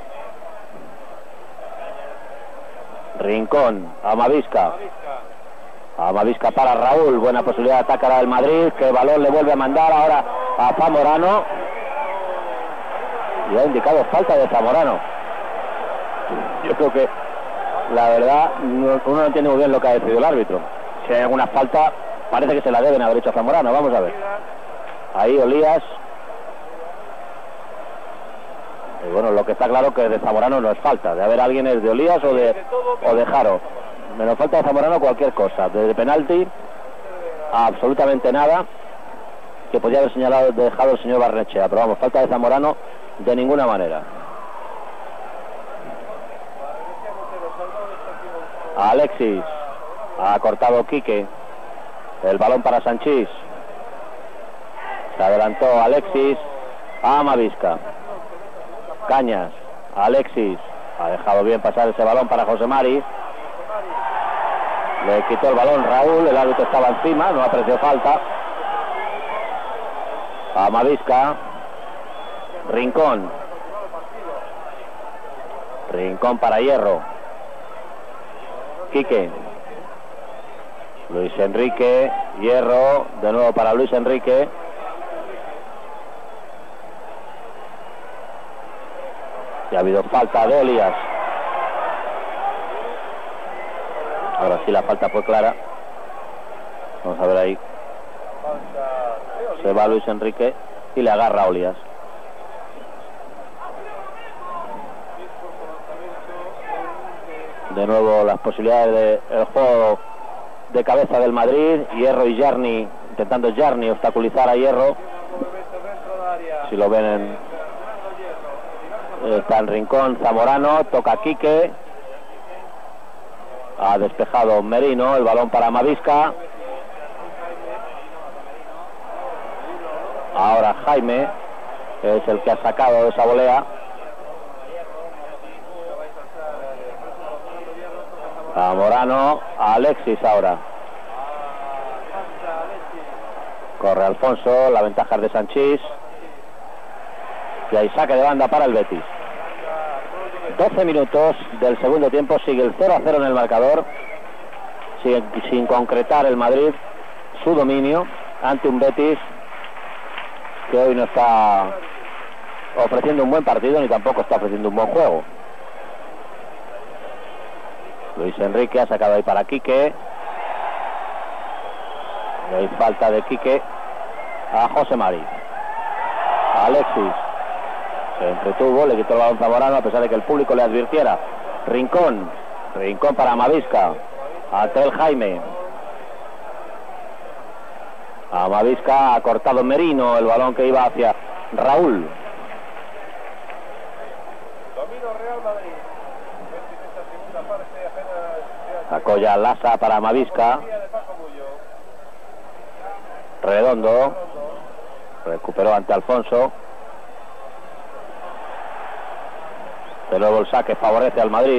Rincón, Amavisca. Amavisca para Raúl, buena posibilidad de atacar al Madrid, que el balón le vuelve a mandar ahora a Zamorano. Y ha indicado falta de Zamorano. Yo creo que, la verdad, uno no entiende muy bien lo que ha decidido el árbitro. Si hay alguna falta, parece que se la deben haber hecho a Zamorano. Vamos a ver. Ahí Olías. Y bueno, lo que está claro que de Zamorano no es falta. De haber alguien es de Olías o de Jaro. Menos falta de Zamorano cualquier cosa. Desde penalti a absolutamente nada que podía haber dejado el señor Barrenechea. Pero vamos, falta de Zamorano de ninguna manera. Alexis. Ha cortado Quique. El balón para Sanchís. Se adelantó Alexis a Amavisca. Cañas. Alexis. Ha dejado bien pasar ese balón para José Mari. Le quitó el balón Raúl, el árbitro estaba encima, no apreció falta. Amavisca. Rincón. Rincón para Hierro. Quique. Luis Enrique. Hierro, de nuevo para Luis Enrique. Y ha habido falta de Olías. Ahora sí la falta fue clara. Vamos a ver ahí. Se va Luis Enrique y le agarra a Olías. De nuevo las posibilidades del juego de cabeza del Madrid. Hierro y Jarni, intentando Jarni obstaculizar a Hierro. Si lo ven está en Rincón. Zamorano, toca Quique. Ha despejado Merino, el balón para Amavisca. Ahora Jaime, que es el que ha sacado esa volea. Zamorano, Alexis ahora. Corre Alfonso, la ventaja es de Sanchís. Y hay saque de banda para el Betis. 12 minutos del segundo tiempo, sigue el 0-0 en el marcador, sigue sin concretar el Madrid su dominio ante un Betis que hoy no está ofreciendo un buen partido ni tampoco está ofreciendo un buen juego. Luis Enrique ha sacado ahí para Quique. Y hay falta de Quique a José Mari. Alexis se entretuvo, le quitó el balón Zamorano a pesar de que el público le advirtiera. Rincón. Rincón para Amavisca. Ante el Jaime. Amavisca ha cortado Merino, el balón que iba hacia Raúl. Sacó ya Lasa para Amavisca. Redondo. Recuperó ante Alfonso. De nuevo el saque favorece al Madrid.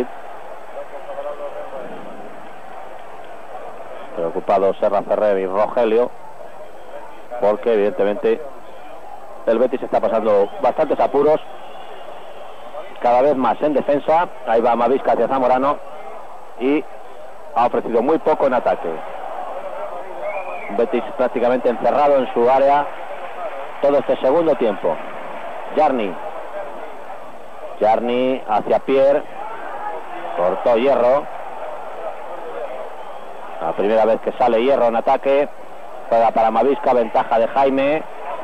Preocupados Serra Ferrer y Rogelio, porque evidentemente el Betis está pasando bastantes apuros, cada vez más en defensa. Ahí va Amavisca hacia Zamorano y ha ofrecido muy poco en ataque. Betis prácticamente encerrado en su área todo este segundo tiempo. Jarni hacia Pierre, cortó Hierro. La primera vez que sale Hierro en ataque. Juega para Amavisca, ventaja de Jaime.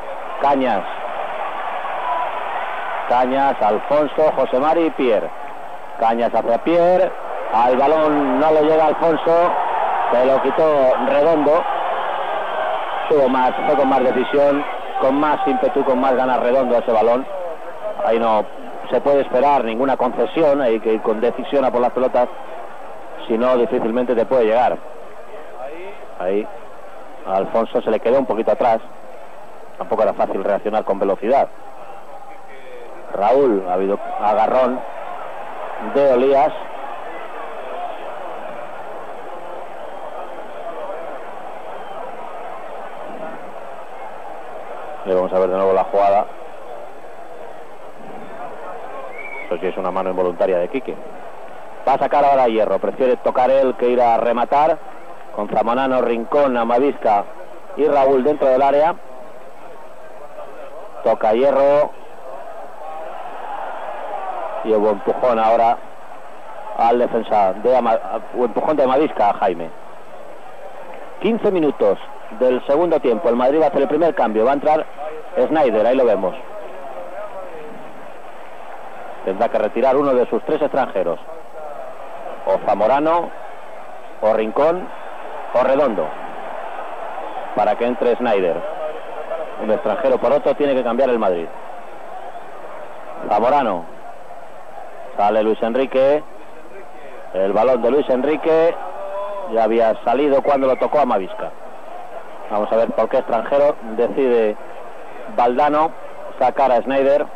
Cañas, Alfonso, José Mari y Pierre. Cañas hacia Pierre. Al balón no le llega Alfonso. Se lo quitó Redondo. Fue con más decisión, con más ímpetu, con más ganas Redondo a ese balón. Ahí no se puede esperar ninguna concesión, hay que ir con decisión a por las pelotas, si no difícilmente te puede llegar. Ahí a Alfonso se le quedó un poquito atrás, tampoco era fácil reaccionar con velocidad. Raúl, ha habido agarrón de Olías. Y vamos a ver de nuevo la jugada. Eso sí es una mano involuntaria de Quique. Va a sacar ahora a Hierro, prefiere tocar él que ir a rematar, con Zamorano, Rincón, Amavisca y Raúl dentro del área. Toca Hierro y hubo empujón ahora al defensa empujón de Amavisca a Jaime. 15 minutos del segundo tiempo, el Madrid va a hacer el primer cambio, va a entrar Sneijder, ahí lo vemos. Tendrá que retirar uno de sus 3 extranjeros, o Zamorano, o Rincón, o Redondo, para que entre Sneijder. Un extranjero por otro tiene que cambiar el Madrid. Zamorano, sale Luis Enrique, el balón de Luis Enrique ya había salido cuando lo tocó a Amavisca. Vamos a ver por qué extranjero decide Valdano sacar a Sneijder.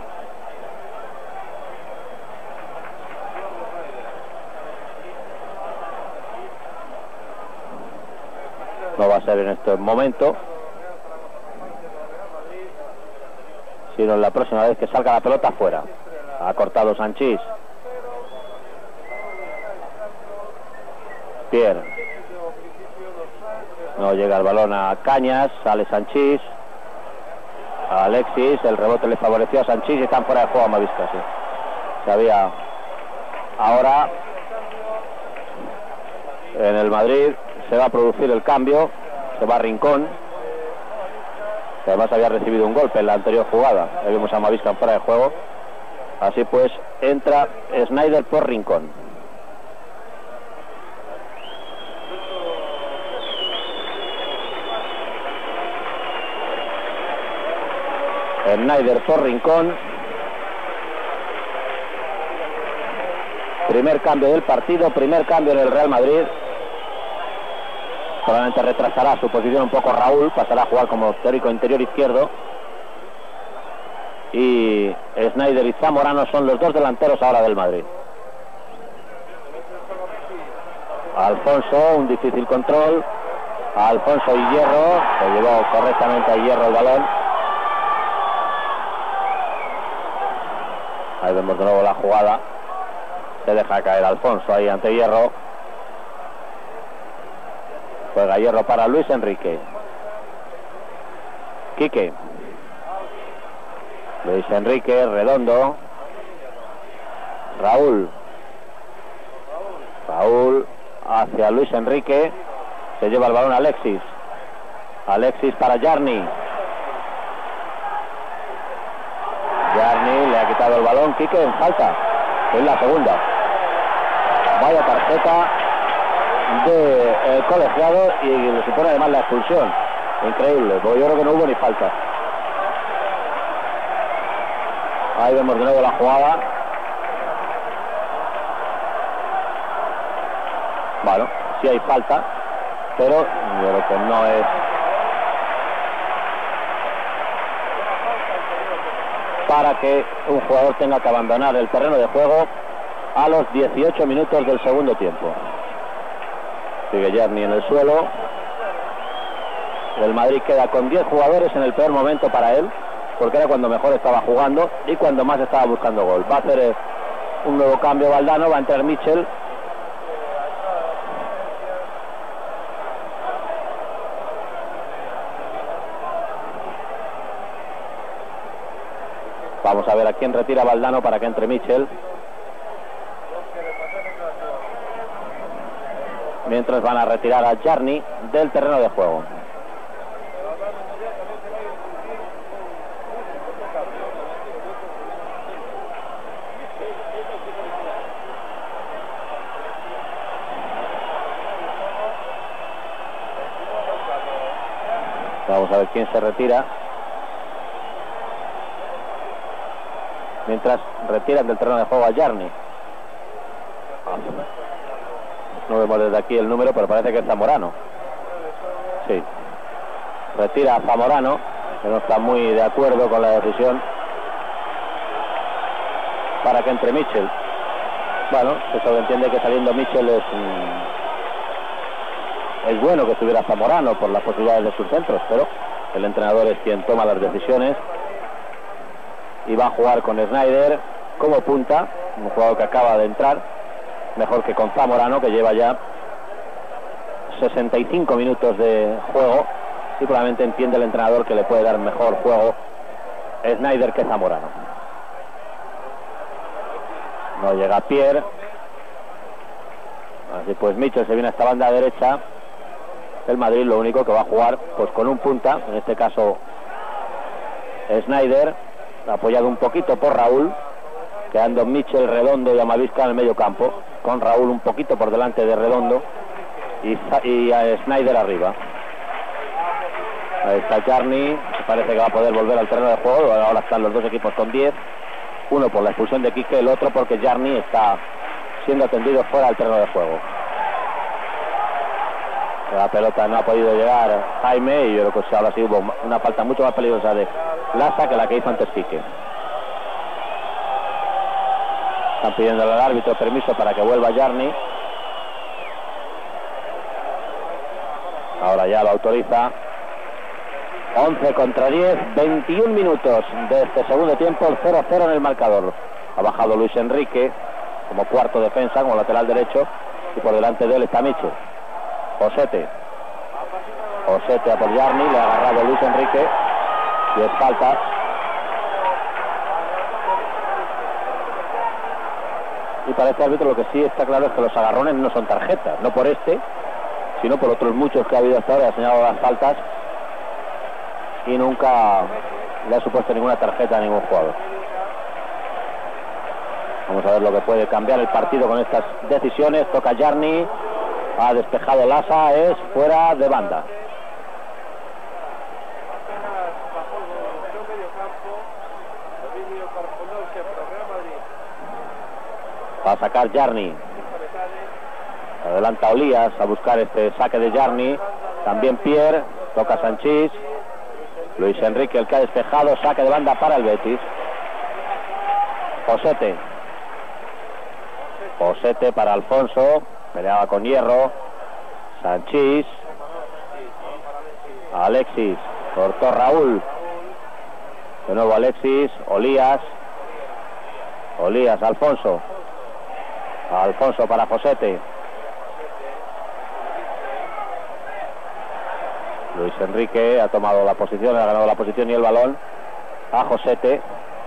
No va a ser en este momento, sino en la próxima vez que salga la pelota fuera. Ha cortado Sanchís. Pierre. No llega el balón a Cañas, sale Sanchís. Alexis, el rebote le favoreció a Sanchís y están fuera de juego Amavisca, sí. Sabía. Ahora en el Madrid se va a producir el cambio, se va a Rincón, que además había recibido un golpe en la anterior jugada. Ahí vemos a Amavisca fuera de juego. Así pues entra Sneijder por Rincón. Sneijder por Rincón. Primer cambio del partido, primer cambio en el Real Madrid. Solamente retrasará su posición un poco Raúl, pasará a jugar como teórico interior izquierdo. Y Sneijder y Zamorano son los 2 delanteros ahora del Madrid. Alfonso, un difícil control. Alfonso y Hierro, se llevó correctamente a Hierro el balón. Ahí vemos de nuevo la jugada. Se deja caer Alfonso ahí ante Hierro. Juega Hierro para Luis Enrique. Quique. Luis Enrique, Redondo. Raúl hacia Luis Enrique. Se lleva el balón Alexis. Alexis para Jarni. Jarni le ha quitado el balón. Quique en falta. Es la segunda. Vaya tarjeta de colegiado y le supone además la expulsión. Increíble, porque yo creo que no hubo ni falta. Ahí vemos de nuevo la jugada. Bueno, sí hay falta, pero yo creo que no es para que un jugador tenga que abandonar el terreno de juego a los 18 minutos del segundo tiempo. Sigue Jarni en el suelo. El Madrid queda con 10 jugadores en el peor momento para él, porque era cuando mejor estaba jugando y cuando más estaba buscando gol. Va a hacer un nuevo cambio Valdano, va a entrar Mitchell. Vamos a ver a quién retira Valdano para que entre Mitchell. Mientras van a retirar a Jarni del terreno de juego. Vamos a ver quién se retira. Mientras retiran del terreno de juego a Jarni. No vemos desde aquí el número, pero parece que es Zamorano. Sí. Retira a Zamorano, que no está muy de acuerdo con la decisión, para que entre Mitchell. Bueno, se sobreentiende que saliendo Mitchell es bueno que estuviera Zamorano por las posibilidades de sus centros, pero el entrenador es quien toma las decisiones. Y va a jugar con Snyder como punta, un jugador que acaba de entrar, mejor que con Zamorano, que lleva ya 65 minutos de juego, y probablemente entiende el entrenador que le puede dar mejor juego Snyder que Zamorano. No llega Pierre. Así pues Mitchell se viene a esta banda derecha. El Madrid lo único que va a jugar pues con un punta, en este caso Snyder, apoyado un poquito por Raúl, quedando Mitchell, Redondo y Amavisca en el medio campo, con Raúl un poquito por delante de Redondo y a Snyder arriba. Ahí está Jarni, parece que va a poder volver al terreno de juego. Ahora están los dos equipos con 10, uno por la expulsión de Quique, el otro porque Jarni está siendo atendido fuera del terreno de juego. La pelota no ha podido llegar Jaime, y yo creo que ahora sí hubo una falta mucho más peligrosa de Lasa que la que hizo antes Quique. Están pidiendo al árbitro permiso para que vuelva Jarni. Ahora ya lo autoriza. 11 contra 10, 21 minutos de este segundo tiempo, el 0-0 en el marcador. Ha bajado Luis Enrique como cuarto defensa, como lateral derecho, y por delante de él está Michu. Josete a por Jarni, le ha agarrado Luis Enrique y es falta. Y para este árbitro lo que sí está claro es que los agarrones no son tarjetas, no por este, sino por otros muchos que ha habido hasta ahora. Ha señalado las faltas y nunca le ha supuesto ninguna tarjeta a ningún jugador. Vamos a ver lo que puede cambiar el partido con estas decisiones. Toca Jarni, ha despejado Lasa, es fuera de banda. Va a sacar Jarni. Adelanta Olías a buscar este saque de Jarni. También Pierre, toca Sanchís. Luis Enrique el que ha despejado, saque de banda para el Betis. Josete para Alfonso, peleaba con Hierro. Sanchís. Alexis, cortó Raúl. De nuevo Alexis, Olías, Alfonso para Josete. Luis Enrique ha tomado la posición, ha ganado la posición y el balón a Josete.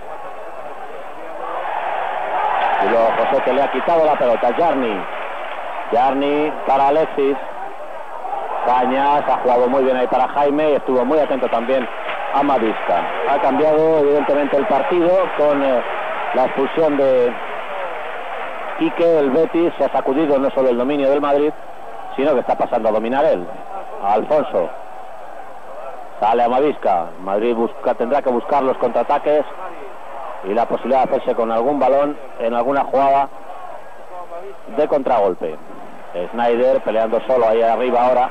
Y luego Josete le ha quitado la pelota. Jarni para Alexis. Cañas ha jugado muy bien ahí para Jaime y estuvo muy atento también a Mavisca. Ha cambiado evidentemente el partido con la expulsión de Quique. El Betis se ha sacudido no solo el dominio del Madrid, sino que está pasando a dominar él. A Alfonso. Sale a Mavisca. Madrid tendrá que buscar los contraataques y la posibilidad de hacerse con algún balón en alguna jugada de contragolpe. Snyder peleando solo ahí arriba ahora.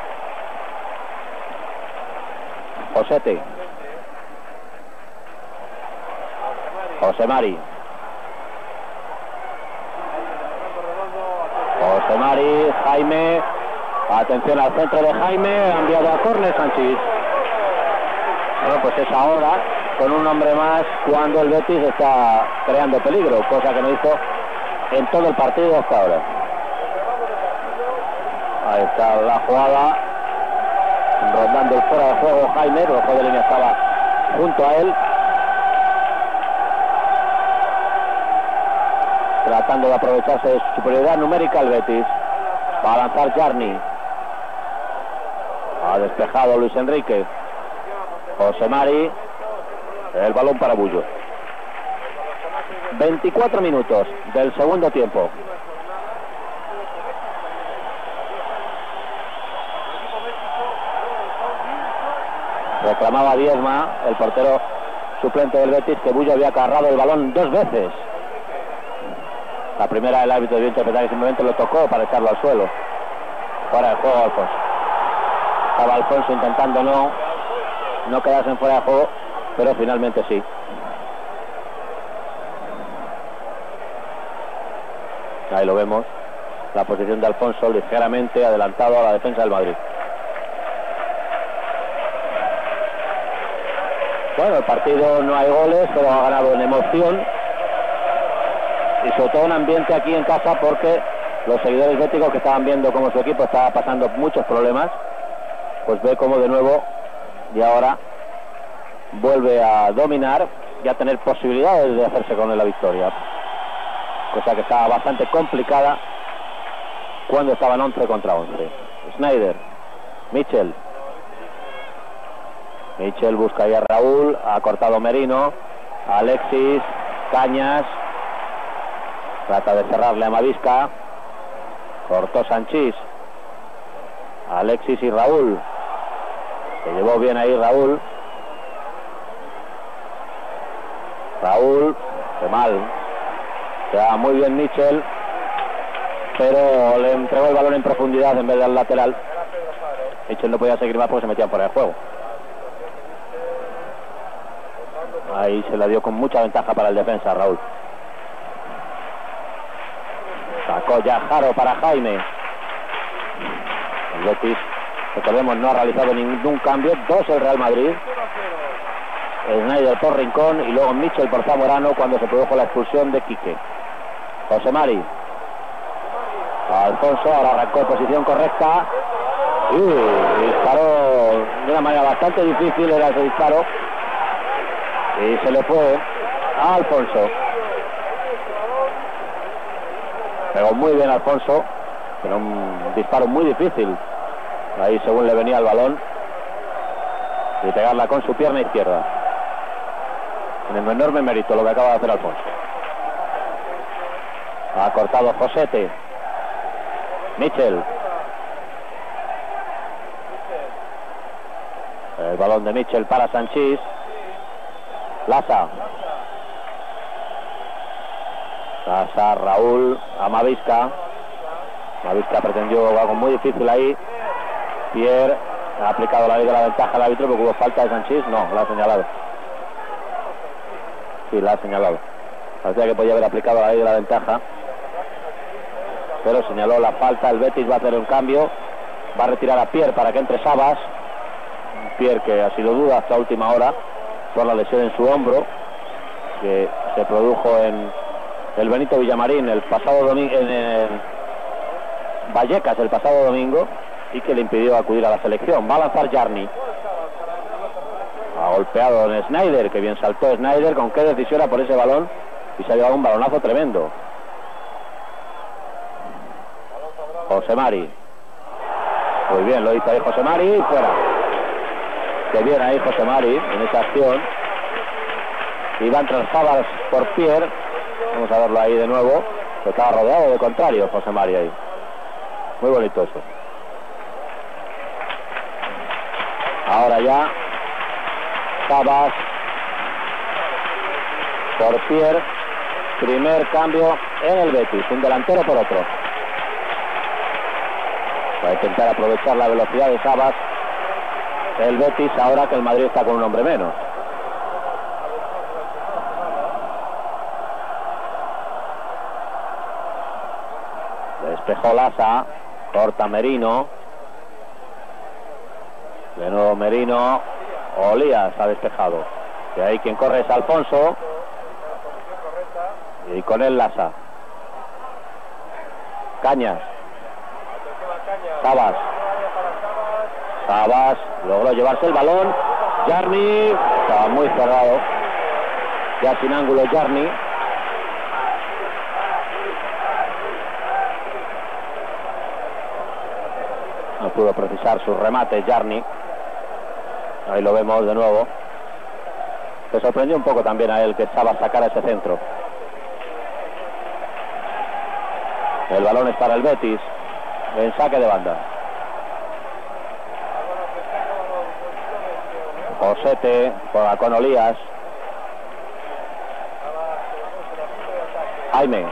José Mari. José Mari, Jaime. Atención al centro de Jaime. Ha enviado a córner Sanchís. Bueno, pues es ahora, con un hombre más, cuando el Betis está creando peligro, cosa que no hizo en todo el partido hasta ahora. Ahí está la jugada, rondando el fuera de juego Jaime, el juego de línea estaba junto a él, tratando de aprovecharse de su superioridad numérica el Betis. Va a lanzar Jarni. Ha despejado Luis Enrique. José Mari, el balón para Bullo. 24 minutos del segundo tiempo. Reclamaba Diezma, el portero suplente del Betis, que Bullo había agarrado el balón 2 veces. La primera el árbitro debió interpretar que simplemente lo tocó para echarlo al suelo. Fuera de juego Alfonso. Estaba Alfonso intentando no quedarse en fuera de juego, pero finalmente sí. Ahí lo vemos, la posición de Alfonso ligeramente adelantado a la defensa del Madrid. Bueno, el partido no hay goles, pero ha ganado en emoción y sobre todo un ambiente aquí en casa, porque los seguidores béticos que estaban viendo cómo su equipo estaba pasando muchos problemas, pues ve cómo de nuevo y ahora vuelve a dominar y a tener posibilidades de hacerse con la victoria, cosa que estaba bastante complicada cuando estaban 11 contra 11. Snyder, Mitchell busca ahí a Raúl, ha cortado Merino, Alexis, Cañas, trata de cerrarle a Mavisca, cortó Sanchís, Alexis y Raúl, se llevó bien ahí Raúl, qué mal, queda muy bien Mitchell, pero le entregó el balón en profundidad en vez del lateral. Mitchell no podía seguir más porque se metían fuera de juego. Ahí se la dio con mucha ventaja para el defensa Raúl. Sacó ya Jaro para Jaime. El Betis, recordemos, no ha realizado ningún cambio. 2 el Real Madrid. Snyder por Rincón y luego Mitchell por Zamorano cuando se produjo la expulsión de Quique. José Mari. Alfonso ahora arrancó en posición correcta. Disparó de una manera bastante difícil, era ese disparo. Y se le fue a Alfonso. Pegó muy bien Alfonso, pero un disparo muy difícil. Ahí según le venía el balón. Y pegarla con su pierna izquierda. En el enorme mérito lo que acaba de hacer Alfonso. Ha cortado Josete. Mitchell. El balón de Mitchell para Sanchís. Laza, Raúl, a Mavisca. Mavisca pretendió algo muy difícil ahí. Pierre ha aplicado la ley de la ventaja al árbitro porque hubo falta de Sanchís. No, la ha señalado. Sí, la ha señalado. Parecía que podía haber aplicado la ley de la ventaja, pero señaló la falta. El Betis va a hacer un cambio. Va a retirar a Pierre para que entre Sabas. Pierre que ha sido duda hasta última hora por la lesión en su hombro que se produjo en el Benito Villamarín el pasado domingo, en Vallecas el pasado domingo, y que le impidió acudir a la selección. Va a lanzar Jarni. Ha golpeado en Snyder, que bien saltó Snyder, con qué decisión por ese balón, y se ha llevado un balonazo tremendo. José Mari. Muy bien, lo hizo ahí José Mari, fuera. Que bien ahí José Mari en esa acción. Y va a entrar Sabas por Pierre. Vamos a verlo ahí de nuevo. Que estaba rodeado de contrario José Mari ahí. Muy bonito eso. Ahora ya Sabas por Pierre. Primer cambio en el Betis. Un delantero por otro. Va a intentar aprovechar la velocidad de Sabas el Betis ahora que el Madrid está con un hombre menos. Despejó Lasa, corta Merino. De nuevo Merino. Olías ha despejado. Y ahí quien corre es Alfonso. Y con él Lasa. Cañas. Sabas. Sabas logró llevarse el balón. Jarni estaba muy cerrado. Ya sin ángulo Jarni. No pudo precisar su remate Jarni. Ahí lo vemos de nuevo. Se sorprendió un poco también a él que Sabas sacara ese centro. El balón es para el Betis. En saque de banda. Josete juega con Olías. Jaime.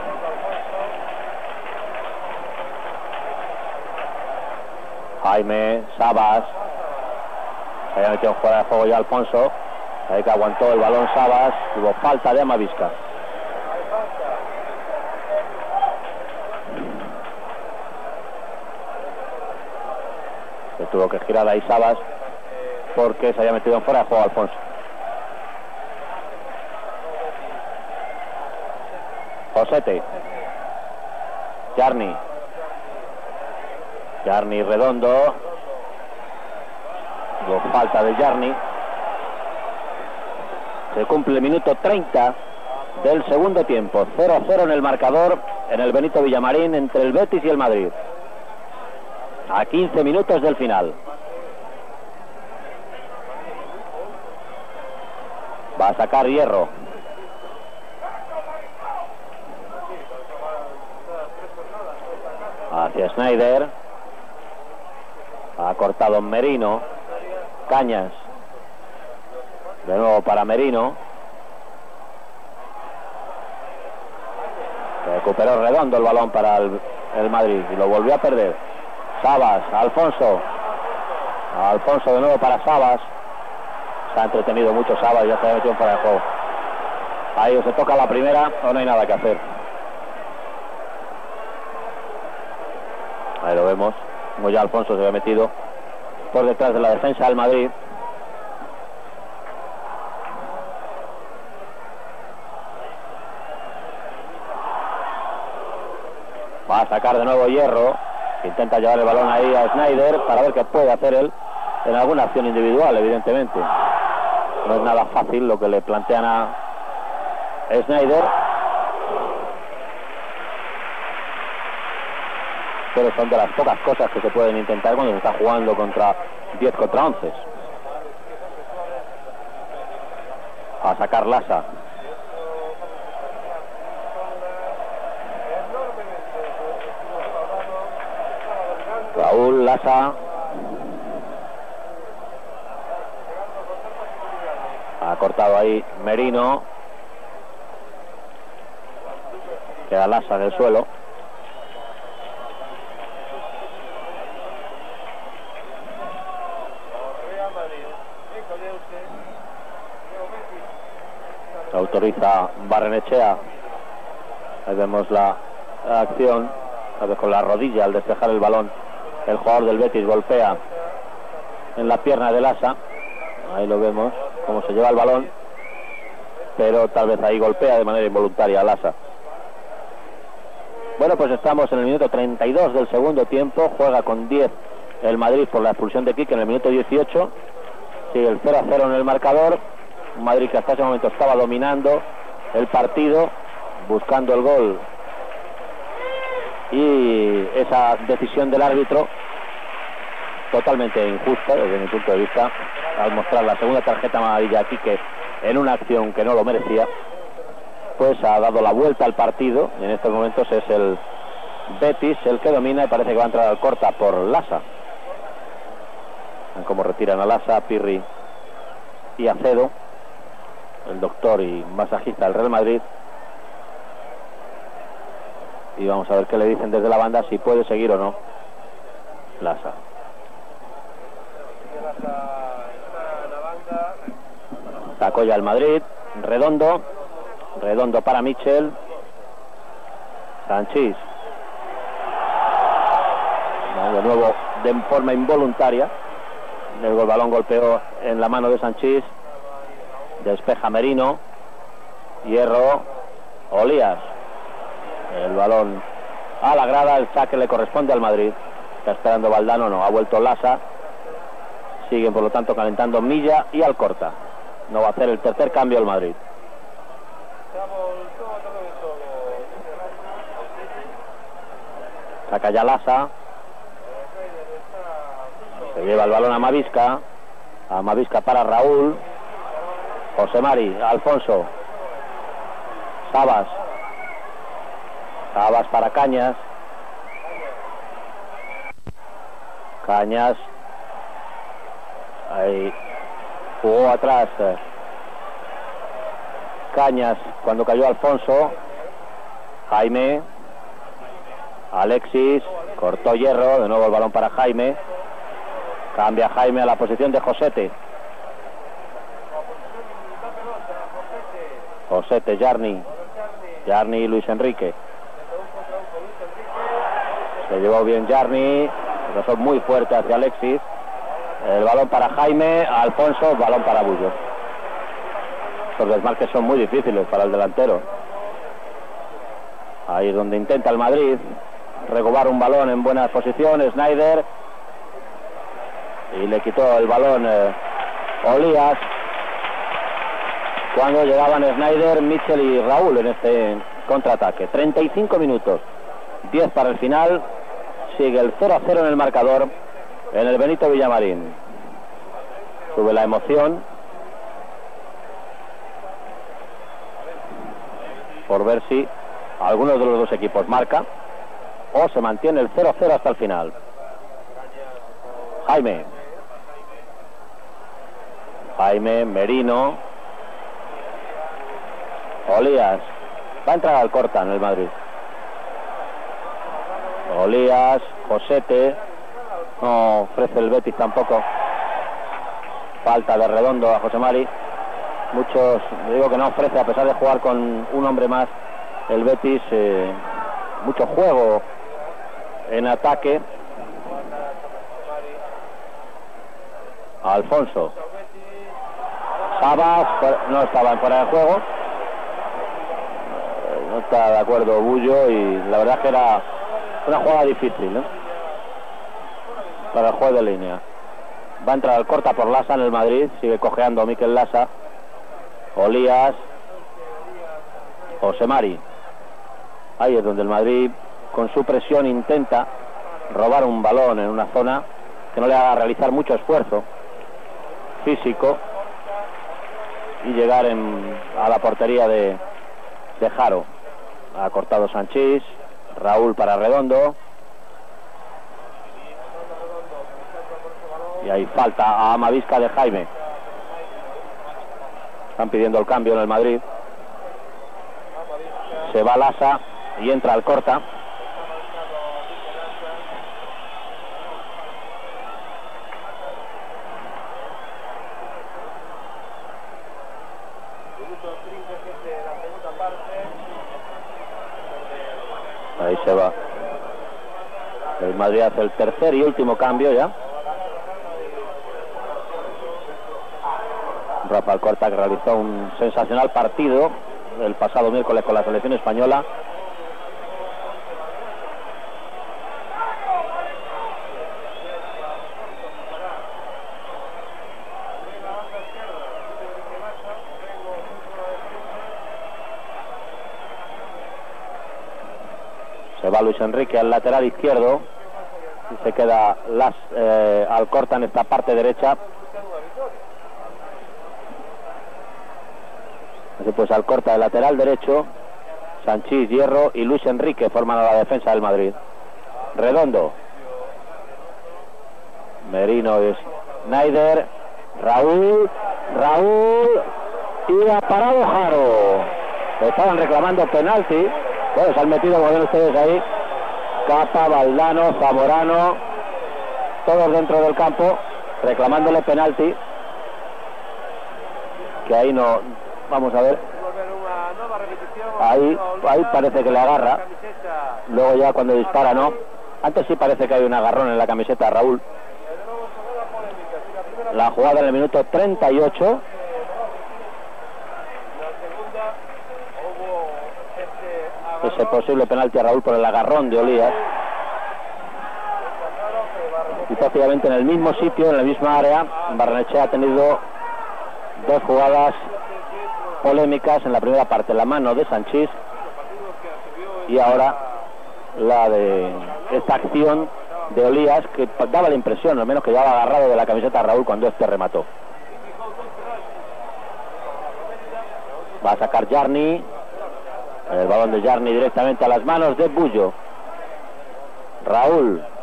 Jaime, Sabas. Se había metido fuera de juego ya Alfonso. Ahí que aguantó el balón Sabas. Hubo falta de Amavisca. Se tuvo que girar ahí Sabas porque se había metido fuera de juego Alfonso. Josete. Jarni. Jarni Redondo. Hubo falta de Jarni. Se cumple el minuto 30 del segundo tiempo. 0-0 en el marcador en el Benito Villamarín entre el Betis y el Madrid. A 15 minutos del final. Va a sacar Hierro. Hacia Schneider. Ha cortado Merino. Cañas. De nuevo para Merino. Recuperó Redondo el balón para el Madrid y lo volvió a perder. Sabas, Alfonso. Alfonso de nuevo para Sabas. Se ha entretenido mucho Sabas, ya se ha metido fuera de juego. Ahí o se toca la primera o no hay nada que hacer. Ahí lo vemos. Como ya Alfonso se había metido por detrás de la defensa del Madrid. Va a sacar de nuevo Hierro. Intenta llevar el balón ahí a Schneider para ver qué puede hacer él en alguna acción individual, evidentemente. No es nada fácil lo que le plantean a Schneider. Pero son de las pocas cosas que se pueden intentar cuando se está jugando contra 10 contra 11. A sacar Lasa. Raúl Lasa. Ha cortado ahí Merino. Queda Lasa en el suelo. Autoriza Barrenechea. Ahí vemos la acción. A ver, con la rodilla al despejar el balón. El jugador del Betis golpea en la pierna de Lasa. Ahí lo vemos, cómo se lleva el balón. Pero tal vez ahí golpea de manera involuntaria a Lasa. Bueno, pues estamos en el minuto 32 del segundo tiempo. Juega con 10 el Madrid por la expulsión de Quique en el minuto 18. Sigue el 0-0 en el marcador. Un Madrid que hasta ese momento estaba dominando el partido, buscando el gol. Y esa decisión del árbitro, totalmente injusta desde mi punto de vista, al mostrar la segunda tarjeta amarilla a Quique en una acción que no lo merecía, pues ha dado la vuelta al partido. Y en estos momentos es el Betis el que domina y parece que va a entrar al corta por Lasa. Ven cómo retiran a Lasa, Pirri y Acedo, el doctor y masajista del Real Madrid. Y vamos a ver qué le dicen desde la banda, si puede seguir o no Lasa. Sacó ya el Madrid. Redondo para Michel. Sanchís. de nuevo de forma involuntaria. El balón golpeó en la mano de Sanchís, despeja Merino, Hierro, Olías, el balón a la grada, el saque le corresponde al Madrid. Está esperando Valdano, no, ha vuelto Lasa. Siguen por lo tanto calentando Milla y Alcorta. No va a hacer el tercer cambio el Madrid. Saca ya Lasa. Se lleva el balón a Mavisca. A Mavisca para Raúl. José Mari, Alfonso. Sabas. Sabas para Cañas. Cañas. Ahí. Jugó atrás. Cañas cuando cayó Alfonso. Jaime. Alexis. Cortó Hierro. De nuevo el balón para Jaime. Cambia Jaime a la posición de Josete. Josete, Yarni. Yarni y Luis Enrique. Se llevó bien Yarni. Pero son muy fuertes hacia Alexis. El balón para Jaime. Alfonso, balón para Bullo. Los desmarques son muy difíciles para el delantero. Ahí es donde intenta el Madrid recobar un balón en buena posición. Snyder. Y le quitó el balón Olías. Cuando llegaban Snyder, Mitchell y Raúl en este contraataque. 35 minutos. 10 para el final. Sigue el 0-0 en el marcador en el Benito Villamarín. Sube la emoción por ver si alguno de los dos equipos marca o se mantiene el 0-0 hasta el final. Jaime, Merino, Olías. Va a entrar Alcorta en el Madrid. Olías, Josete. No ofrece el Betis tampoco. Falta de Redondo a José Mari. Muchos, digo que no ofrece, a pesar de jugar con un hombre más, el Betis, mucho juego en ataque. Alfonso. Sabas, no estaba en fuera de juego. No está de acuerdo Bullo y la verdad que era una jugada difícil, ¿no? Para el juego de línea. Va a entrar Alcorta por Lasa en el Madrid. Sigue cojeando Mikel Lasa. Olías. José Mari. Ahí es donde el Madrid con su presión intenta robar un balón en una zona que no le haga realizar mucho esfuerzo físico y llegar a la portería de Jaro. Ha cortado Sanchís. Raúl para Redondo. Y ahí falta a Amavisca de Jaime. Están pidiendo el cambio en el Madrid. Se va Lasa y entra Alcorta. Ahí se va. El Madrid hace el tercer y último cambio ya. Rafa Alcorta, que realizó un sensacional partido el pasado miércoles con la selección española. Se va Luis Enrique al lateral izquierdo y se queda Alcorta en esta parte derecha. Así pues, Alcorta de lateral derecho, Sanchís, Hierro y Luis Enrique forman a la defensa del Madrid. Redondo, Merino y Snyder, Raúl y ha parado Jaro. Estaban reclamando penalti. Bueno, se han metido, como ven ustedes ahí, Capa, Valdano, Zamorano, todos dentro del campo reclamándole penalti, que ahí no. Vamos a ver. Ahí parece que le agarra. Luego ya cuando dispara no. Antes sí parece que hay un agarrón en la camiseta de Raúl. La jugada en el minuto 38. Ese posible penalti a Raúl por el agarrón de Olías. Y prácticamente en el mismo sitio, en la misma área, Barrenechea ha tenido dos jugadas polémicas. En la primera parte la mano de Sanchís y ahora la de esta acción de Olías, que daba la impresión al menos que llevaba agarrado de la camiseta a Raúl cuando este remató. Va a sacar Jarni. El balón de Jarni directamente a las manos de Bullo. Raúl.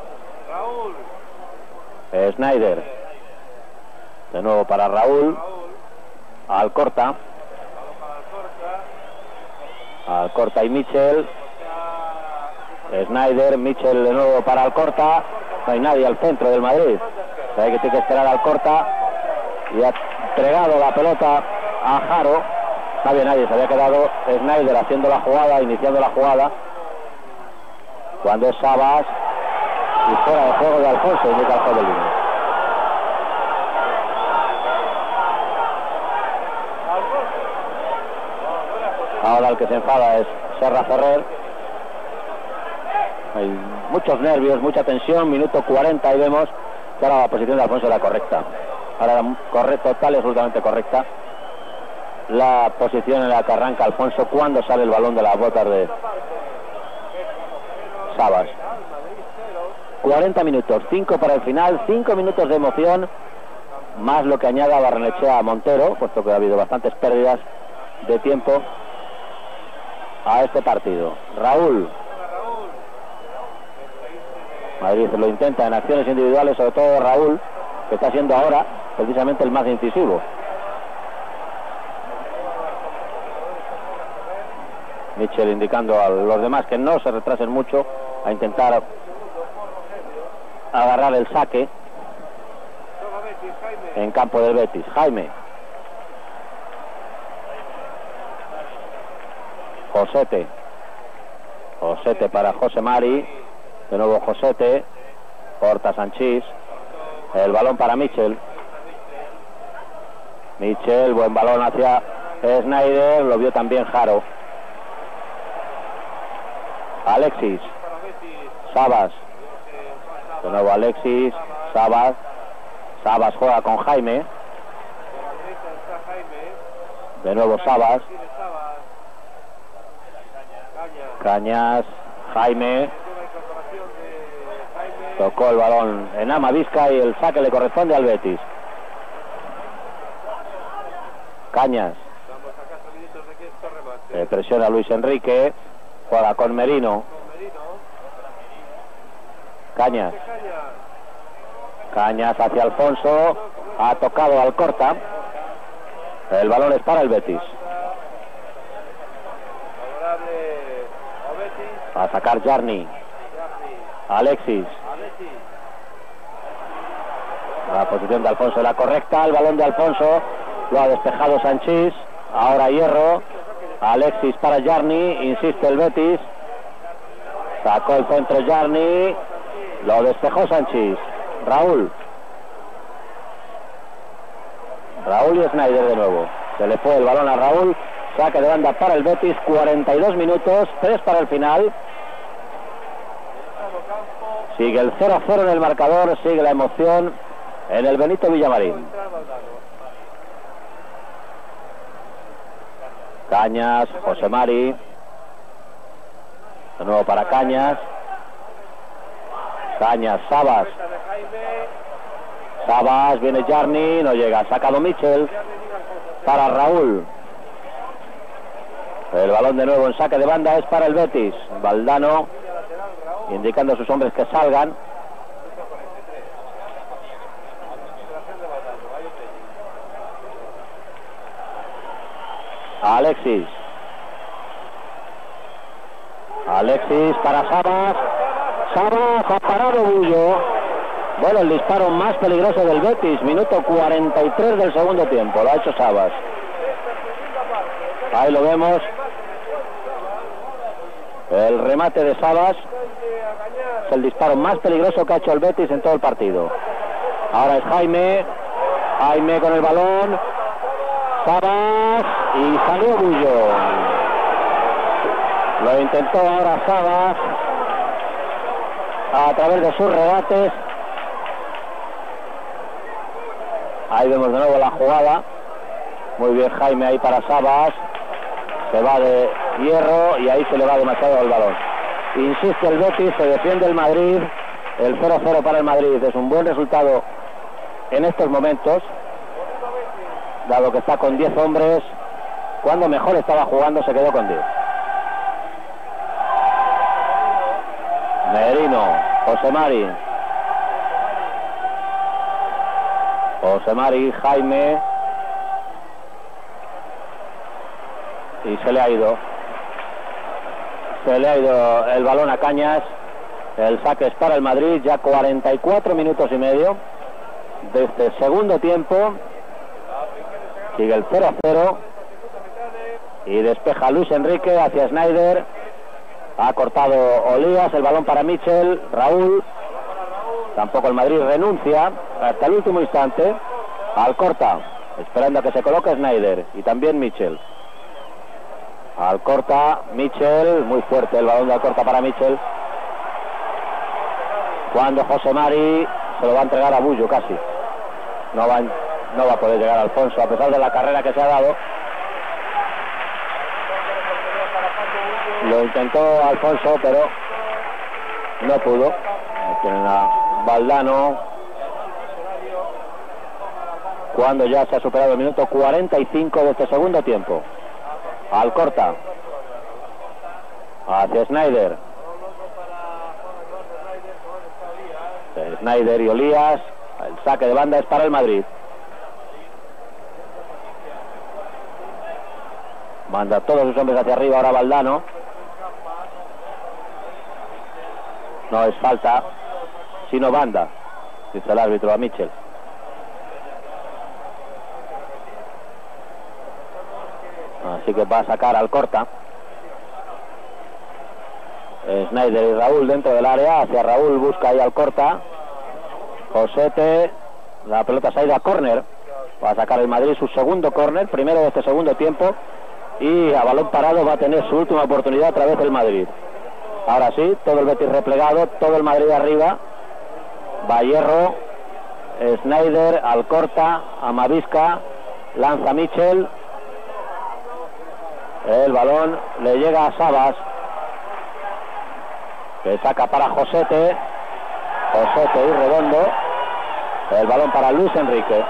Snyder. De nuevo para Raúl. Alcorta. Alcorta y Michel. Snyder, Michel de nuevo para Alcorta. No hay nadie al centro del Madrid. O sea, hay que tiene que esperar a Alcorta. Y ha entregado la pelota a Jaro. No había nadie, se había quedado Snyder haciendo la jugada, iniciando la jugada. Cuando es Sabas. Y fuera de juego de Alfonso, indica el juego de línea. Ahora el que se enfada es Serra Ferrer. Hay muchos nervios, mucha tensión. Minuto 40 y vemos que ahora la posición de Alfonso era correcta. Ahora era correcta, total y absolutamente correcta la posición en la que arranca Alfonso cuando sale el balón de las botas de Sabas. 40 minutos, 5 para el final, 5 minutos de emoción, más lo que añada Barrenechea a Montero, puesto que ha habido bastantes pérdidas de tiempo a este partido. Raúl. Madrid lo intenta en acciones individuales, sobre todo Raúl, que está siendo ahora precisamente el más incisivo. Michel indicando a los demás que no se retrasen mucho a intentar agarrar el saque en campo del Betis. Jaime. Josete. Josete para José Mari. De nuevo Josete. Corta Sanchís. El balón para Michel. Michel, buen balón hacia Snyder. Lo vio también Jaro. Alexis. Sabas. De nuevo Alexis. Sabas. Sabas juega con Jaime. De nuevo Sabas. Cañas. Jaime. Tocó el balón en Amavisca y el saque le corresponde al Betis. Cañas. Presiona Luis Enrique. Juega con Merino. Cañas. Cañas hacia Alfonso. Ha tocado Alcorta. El balón es para el Betis. Va a sacar Jarni. Alexis. La posición de Alfonso era correcta. El balón de Alfonso lo ha despejado Sanchís. Ahora Hierro. Alexis para Jarni. Insiste el Betis. Sacó el centro Jarni. Lo despejó Sanchís. Raúl. Raúl y Snyder de nuevo. Se le fue el balón a Raúl. Saque de banda para el Betis. 42 minutos. 3 para el final. Sigue el 0-0 en el marcador. Sigue la emoción en el Benito Villamarín. Cañas. José Mari. De nuevo para Cañas. Cañas. Sabas. Sabas. Viene Jarni. No llega. Sacado Michel. Para Raúl. El balón de nuevo en saque de banda es para el Betis. Valdano indicando a sus hombres que salgan. Alexis. Alexis para Sabas. Sabas ha parado Bullo. Bueno, el disparo más peligroso del Betis. Minuto 43 del segundo tiempo. Lo ha hecho Sabas. Ahí lo vemos. El remate de Sabas es el disparo más peligroso que ha hecho el Betis en todo el partido. Ahora es Jaime con el balón, Sabas, y salió Bullo. Lo intentó ahora Sabas a través de sus regates. Ahí vemos de nuevo la jugada. Muy bien Jaime ahí para Sabas. Se va de hierro y ahí se le va demasiado el balón. Insiste el Betis, se defiende el Madrid. El 0-0 para el Madrid es un buen resultado en estos momentos, dado que está con 10 hombres. Cuando mejor estaba jugando se quedó con 10. Merino, José Mari, Jaime, y se le ha ido el balón a Cañas. El saque es para el Madrid, ya 44 minutos y medio de este segundo tiempo. Sigue el 0-0 y despeja Luis Enrique hacia Snyder. Ha cortado Olías, el balón para Michel, Raúl. Tampoco el Madrid renuncia hasta el último instante. Alcorta, esperando a que se coloque Snyder y también Michel. Alcorta, Michel, muy fuerte el balón de Alcorta para Michel. Cuando José Mari se lo va a entregar a Bullo casi. No va a poder llegar Alfonso a pesar de la carrera que se ha dado. Lo intentó Alfonso pero no pudo. Tienen a Valdano. Cuando ya se ha superado el minuto 45 de este segundo tiempo. Alcorta hacia Snyder. Snyder y Olías. El saque de banda es para el Madrid. Manda todos sus hombres hacia arriba ahora Valdano. No es falta, sino banda, dice el árbitro a Michel. Así que va a sacar Alcorta. Snyder y Raúl dentro del área. Hacia Raúl, busca ahí Alcorta. Josete. La pelota se ha ido a córner. Va a sacar el Madrid su segundo córner, primero de este segundo tiempo. Y a balón parado va a tener su última oportunidad otra vez el Madrid. Ahora sí, todo el Betis replegado, todo el Madrid arriba. Va Hierro, Snyder, Alcorta, Amavisca, lanza Michel. El balón le llega a Sabas, que saca para Josete y Redondo. El balón para Luis Enrique.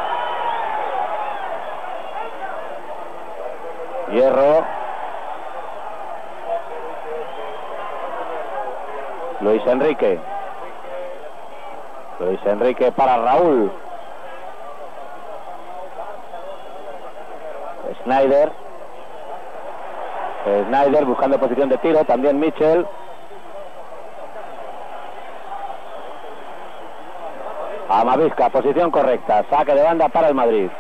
Hierro. Luis Enrique para Raúl. Snyder buscando posición de tiro, también Michel. Amavisca, posición correcta, saque de banda para el Madrid.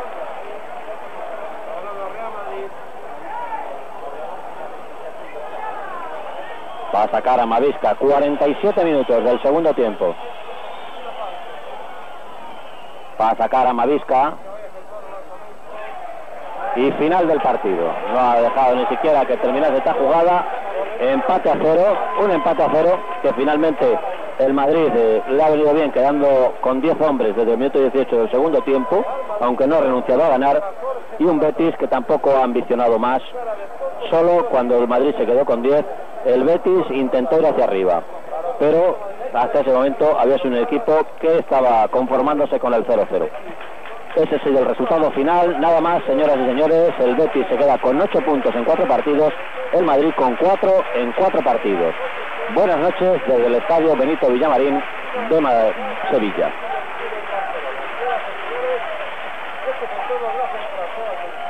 Va a sacar a Amavisca, 47 minutos del segundo tiempo. Va a sacar a Amavisca. Y final del partido. No ha dejado ni siquiera que terminase esta jugada. Empate a 0, un empate a 0 que finalmente el Madrid le ha venido bien, quedando con 10 hombres desde el minuto 18 del segundo tiempo, aunque no ha renunciado a ganar, y un Betis que tampoco ha ambicionado más. Solo cuando el Madrid se quedó con 10, el Betis intentó ir hacia arriba, pero hasta ese momento había sido un equipo que estaba conformándose con el 0-0. Ese ha sido el resultado final, nada más, señoras y señores. El Betis se queda con 8 puntos en 4 partidos, el Madrid con 4 en 4 partidos. Buenas noches desde el estadio Benito Villamarín de Sevilla.